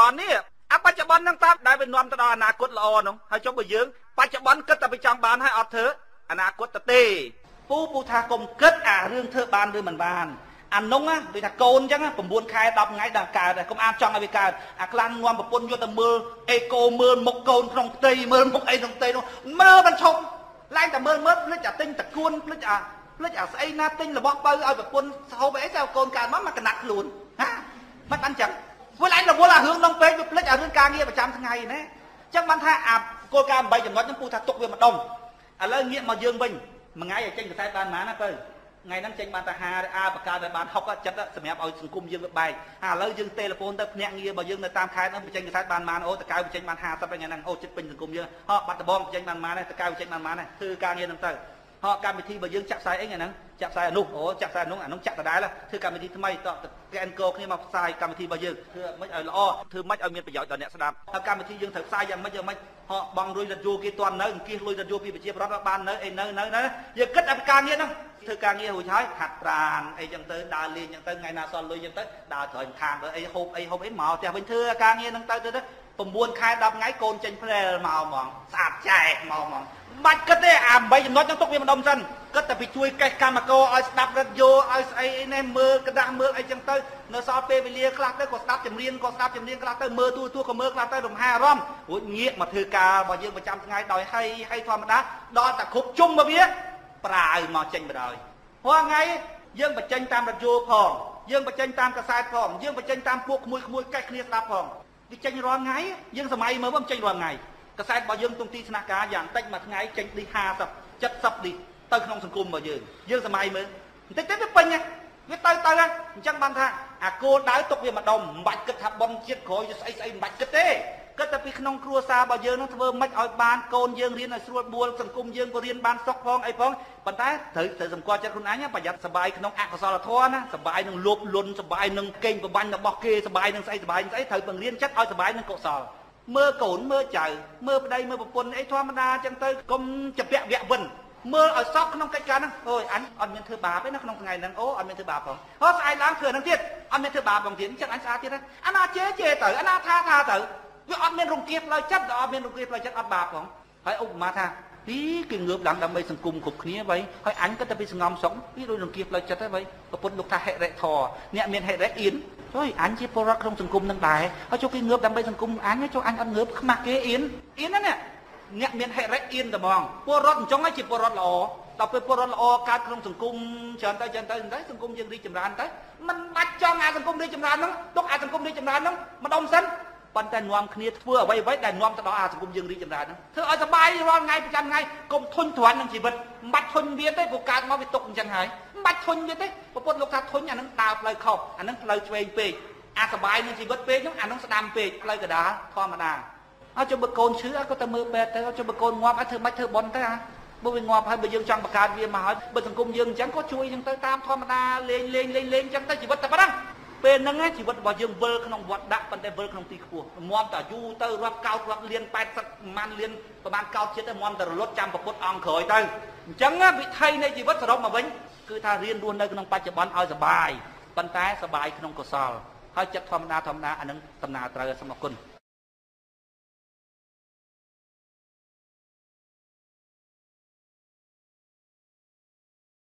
បន្ននេះអាបច្ចុប្បន្នហ្នឹងតាមដែលវានាំទៅដល់អនាគតល្អនោះហើយចុះបើយើងបច្ចុប្បន្នគិតតែពីចង់បានហើយអត់ធ្វើអនាគតទៅទេពូពូថាកុំគិតអារឿងធ្វើបានឬមិនបានអានោះដូចថាកូនអញ្ចឹង៩ខែដប់ថ្ងៃដល់កើតហើយកុំអានចង់ឲ្យវាកើតអាខ្លាំងងំប្រពន្ធយកទៅមើលអេកូមើលមុខកូនក្នុងផ្ទៃមើលមុខអីក្នុងផ្ទៃនោះមើលមិនឈប់ឡើងតែមើលមើលភ្លេចអាទិញតគួនភ្លេចអាភ្លេចអាស្អីណាទិញរបស់បើឲ្យប្រពន្ធហូបអីទៅកូនកើតមកមកកណាត់ខ្លួនហាមិនបានអញ្ចឹងព្រោះឡើងរវល់អារឿងនោះពេកវាភ្លេចអារឿងការងារប្រចាំថ្ងៃណាអញ្ចឹងបានថាអាគោលការណ៍8ចំណុចហ្នឹងពូថាទុកវាម្ដុំឥឡូវងាកមកយើងវិញមួយថ្ងៃឲ្យចេញកសែតបានប៉ុន្មានណាបើថ្ងៃហ្នឹងចេញបានតែហាអាបកើតតែបានហុកចិត្តសម្រាប់ឲ្យសង្គមយើងវាបែកហើយឥឡូវយើងទេលេហ្វូនទៅភ្នាក់ងាររបស់យើងនៅតាមខេត្តហ្នឹងបញ្ចេញកសែតបានប៉ុន្មានអូតកៅបញ្ចេញបានហាសិបថ្ងៃហ្នឹងអូចិត្តពេញសង្គមយើងហោះបាត់ដំបងបញ្ចេញបានប៉ុន្មានតកៅបញ្ចេញបានប៉ុន្មានធ្វើការងារហ្នឹងទៅហោះកម្មវិធីរបស់យើងចាក់ផ្សាយអីថ្ងៃហ្នឹងចាក់ផ្សាយអានោះអូចាក់ផ្សាយអានោះអានោះចាក់ដដែលធ្វើកម្មវិធីថ្មីតកែនកោគ្នាមកផ្សាយកម្មវិធីរបស់យើងធ្វើមិនឲ្យល្អធ្វើមិនឲ្យមានប្រយោជន៍ដល់អ្នកស្ដាប់ហើយកម្មវិធីយើងត្រូវផ្សាយយ៉ាងម៉េចយ៉ាងម៉េចហោះបងរួយរត់យូគេទាន់នៅអង្គាសលុយរត់យូពីប្រជាប្រដ្ឋបាននៅអីនៅនៅណាយើងគិតឲ្យការងារហ្នឹងធ្វើការងាររួចហើយហាត់ប្រាណអីចឹងទៅដើរលេងចឹងទៅថ្ងៃណាសល់លុយចឹងទៅដើរត្រង់ខាងទៅអីហូបអីហូបអីមកផ្ទះវិញធ្វើការងារហ្នឹងទៅទៅ៩ខែដប់ថ្ងៃកូនចេញផ្លែមកហ្មងស្អាតចែកមកហ្មងបាច់គិតទេអា8ចំណុចហ្នឹងទុកវាម្ដុំសិនគិតតែពីជួយកេះកម្មករឲ្យស្ដាប់រត់យោឲ្យស្អីនេះមើលក្តាស់មើលអីចឹងទៅនៅសល់ពេលវេលាខ្លះទៅក៏ស្ដាប់ចម្រៀងក៏ស្ដាប់ចម្រៀងខ្លះទៅមើលទូទួក៏មើលខ្លះទៅរំហាអារម្មណ៍រួចងាកមកធ្វើការរបស់យើងប្រចាំថ្ងៃដោយហីហីធម្មតាដល់តែគ្រប់ជុំមកវាប្រើមកចេញមកដល់ព្រោះថ្ងៃយើងបញ្ចេញតាមរត់យោផងយើងបញ្ចេញតាមកសែតផងយើងបញ្ចេញតាមពួកក្មួយក្មួយកេះគ្នាស្ដាប់ផងវាចេញរាល់ថ្ងៃយើងសម័យមើលមកចេញរាល់ថ្ងៃកសែតរបស់យើងទុំទីស្នាក់ការយ៉ាងតិចមួយថ្ងៃចេញឌីห้าសិប เจ็ดสิบឌីទៅក្នុងសង្គមរបស់យើងយើងសម័យមើលបន្តិចទៅវាពេញវាទៅទៅអញ្ចឹងបានថាអាគោលដៅទុកវាម្ដុំមិនបាច់គិតថាបនជាតិក្រោយស្អីស្អីមិនបាច់គិតទេគិតតែពីក្នុងគ្រួសាររបស់យើងនឹងធ្វើម៉េចឲ្យបានកូនយើងរៀនឲ្យស្រួលបួលសង្គមយើងក៏រៀនបានសុខផងអីផងប៉ុន្តែត្រូវត្រូវសម្គាល់ចិត្តខ្លួនឯងប្រយ័ត្នសបាយក្នុងអកុសលធម៌ណាសបាយនឹងលោភលន់សបាយនឹងកេងប្របាញ់របស់គេសបាយនឹងស្អីសបាយស្អីត្រូវបង្រៀនចិត្តឲ្យសបាយនឹងកុសលមើលកូនមើលចៅមើលប្តីមើលប្រពន្ធអីធម្មតាអញ្ចឹងទៅកុំចាប់ពាក់វៈវិនមើលឲ្យសក់ក្នុងកិច្ចការហ្នឹងអូយអញអត់មានធ្វើបាបទេណាក្នុងថ្ងៃហ្នឹងអូអត់មានធ្វើបាបផងហោះស្អែកឡើងធ្វើហ្នឹងទៀតអត់មានធ្វើបាបផងទៀតអញ្ចឹងអញស្អាតទៀតណាអាណាជេជេទៅអាណាថាថាទៅវាអត់មានរង្គាផ្លូវចិត្តអត់មានរង្គាផ្លូវចិត្តអត់បាបផងហើយឧបមាថាពីគេងើបឡើងដើម្បីសង្គមគ្រប់គ្នាໄວហើយអញក៏តែពីសងំសុខពីដូចរង្គាផ្លូវចិត្តហ្នឹងໄວប្រពន្ធលោកថាហិរិធរអ្នកមានហិរិអៀនចុយអញជាពលរដ្ឋក្នុងសង្គមនឹងដែរហើយចុះគេងើបដើម្បីសង្គមអញចុះអញអត់ងើបខ្មាស់គេអៀនអៀនណាអ្នកមានហិរិអៀនតែហ្មងពលរដ្ឋអញ្ចឹងហើយជាពលរដ្ឋល្អដល់ពេលពលរដ្ឋល្អកើតក្នុងសង្គមច្រើនទៅច្រើនទៅទៅសង្គមយើងរីកចម្រើនទៅមិនបាច់ចង់អាសង្គមរីកចម្រើនហ្នឹងទុកអាសង្គមរីកចម្រើនហ្នឹងម្ដុំសិនប៉ុន្តែនាំគ្នាធ្វើអ្វីអ្វីដែលនាំទៅដល់អាសង្គមយើងរីកចម្រើនហ្នឹងធ្វើឲ្យសប្បាយរាល់ថ្ងៃប្រចាំថ្ងៃកុំធុញទ្រាន់នឹងជីវិតមិនបាច់ធុញវាទេព្រោះកើតមកវាទុកអញ្ចឹងហើយមិនបាច់ធុញវាទេប្រពន្ធលោកថាធុញអាហ្នឹងដើរផ្លូវខុសអាហ្នឹងផ្លូវឆ្វេងពេកអាសប្បាយនឹងជីវិតពេកហ្នឹងអាហ្នឹងស្ដាំពេកផ្លូវកដាលធម្មតាអត់ចុះបើកូនឈឺក៏ទៅមើលពេទ្យទៅចុះបើកូនងាប់ឲ្យធ្វើម៉េចធ្វើបន់ទៅអាបើវាងាប់ហើយបើយើងចង់បង្កើតវាមកហើយបើសង្គមយើងអញ្ចឹងក៏ជួយអញ្ចឹងទៅតាមធម្មតាលេងលេងលេងលេងអញ្ចឹងទៅជីវិតតែប៉ុណ្ណឹងពេលហ្នឹងជីវិតរបស់យើងវិលក្នុងវត្តដាក់ប៉ុន្តែវិលក្នុងទីខ្ពស់មមតែយូរទៅរាប់កោតរាប់លានแปดสิบប្រហែលលានប្រហែលកោតជាតិទៅមមតែរលត់ចាំប្រពុតអង្គក្រោយទៅអញ្ចឹងវិថីនៃជីវិតសរុបមកវិញគឺថារៀនរស់នៅក្នុងបច្ចុប្បន្នឲ្យសុបាយប៉ុន្តែសុបាយក្នុងកុសលហើយចិត្តធម្មតាធម្មតាអានឹងដំណើរត្រូវសូមអរគុណ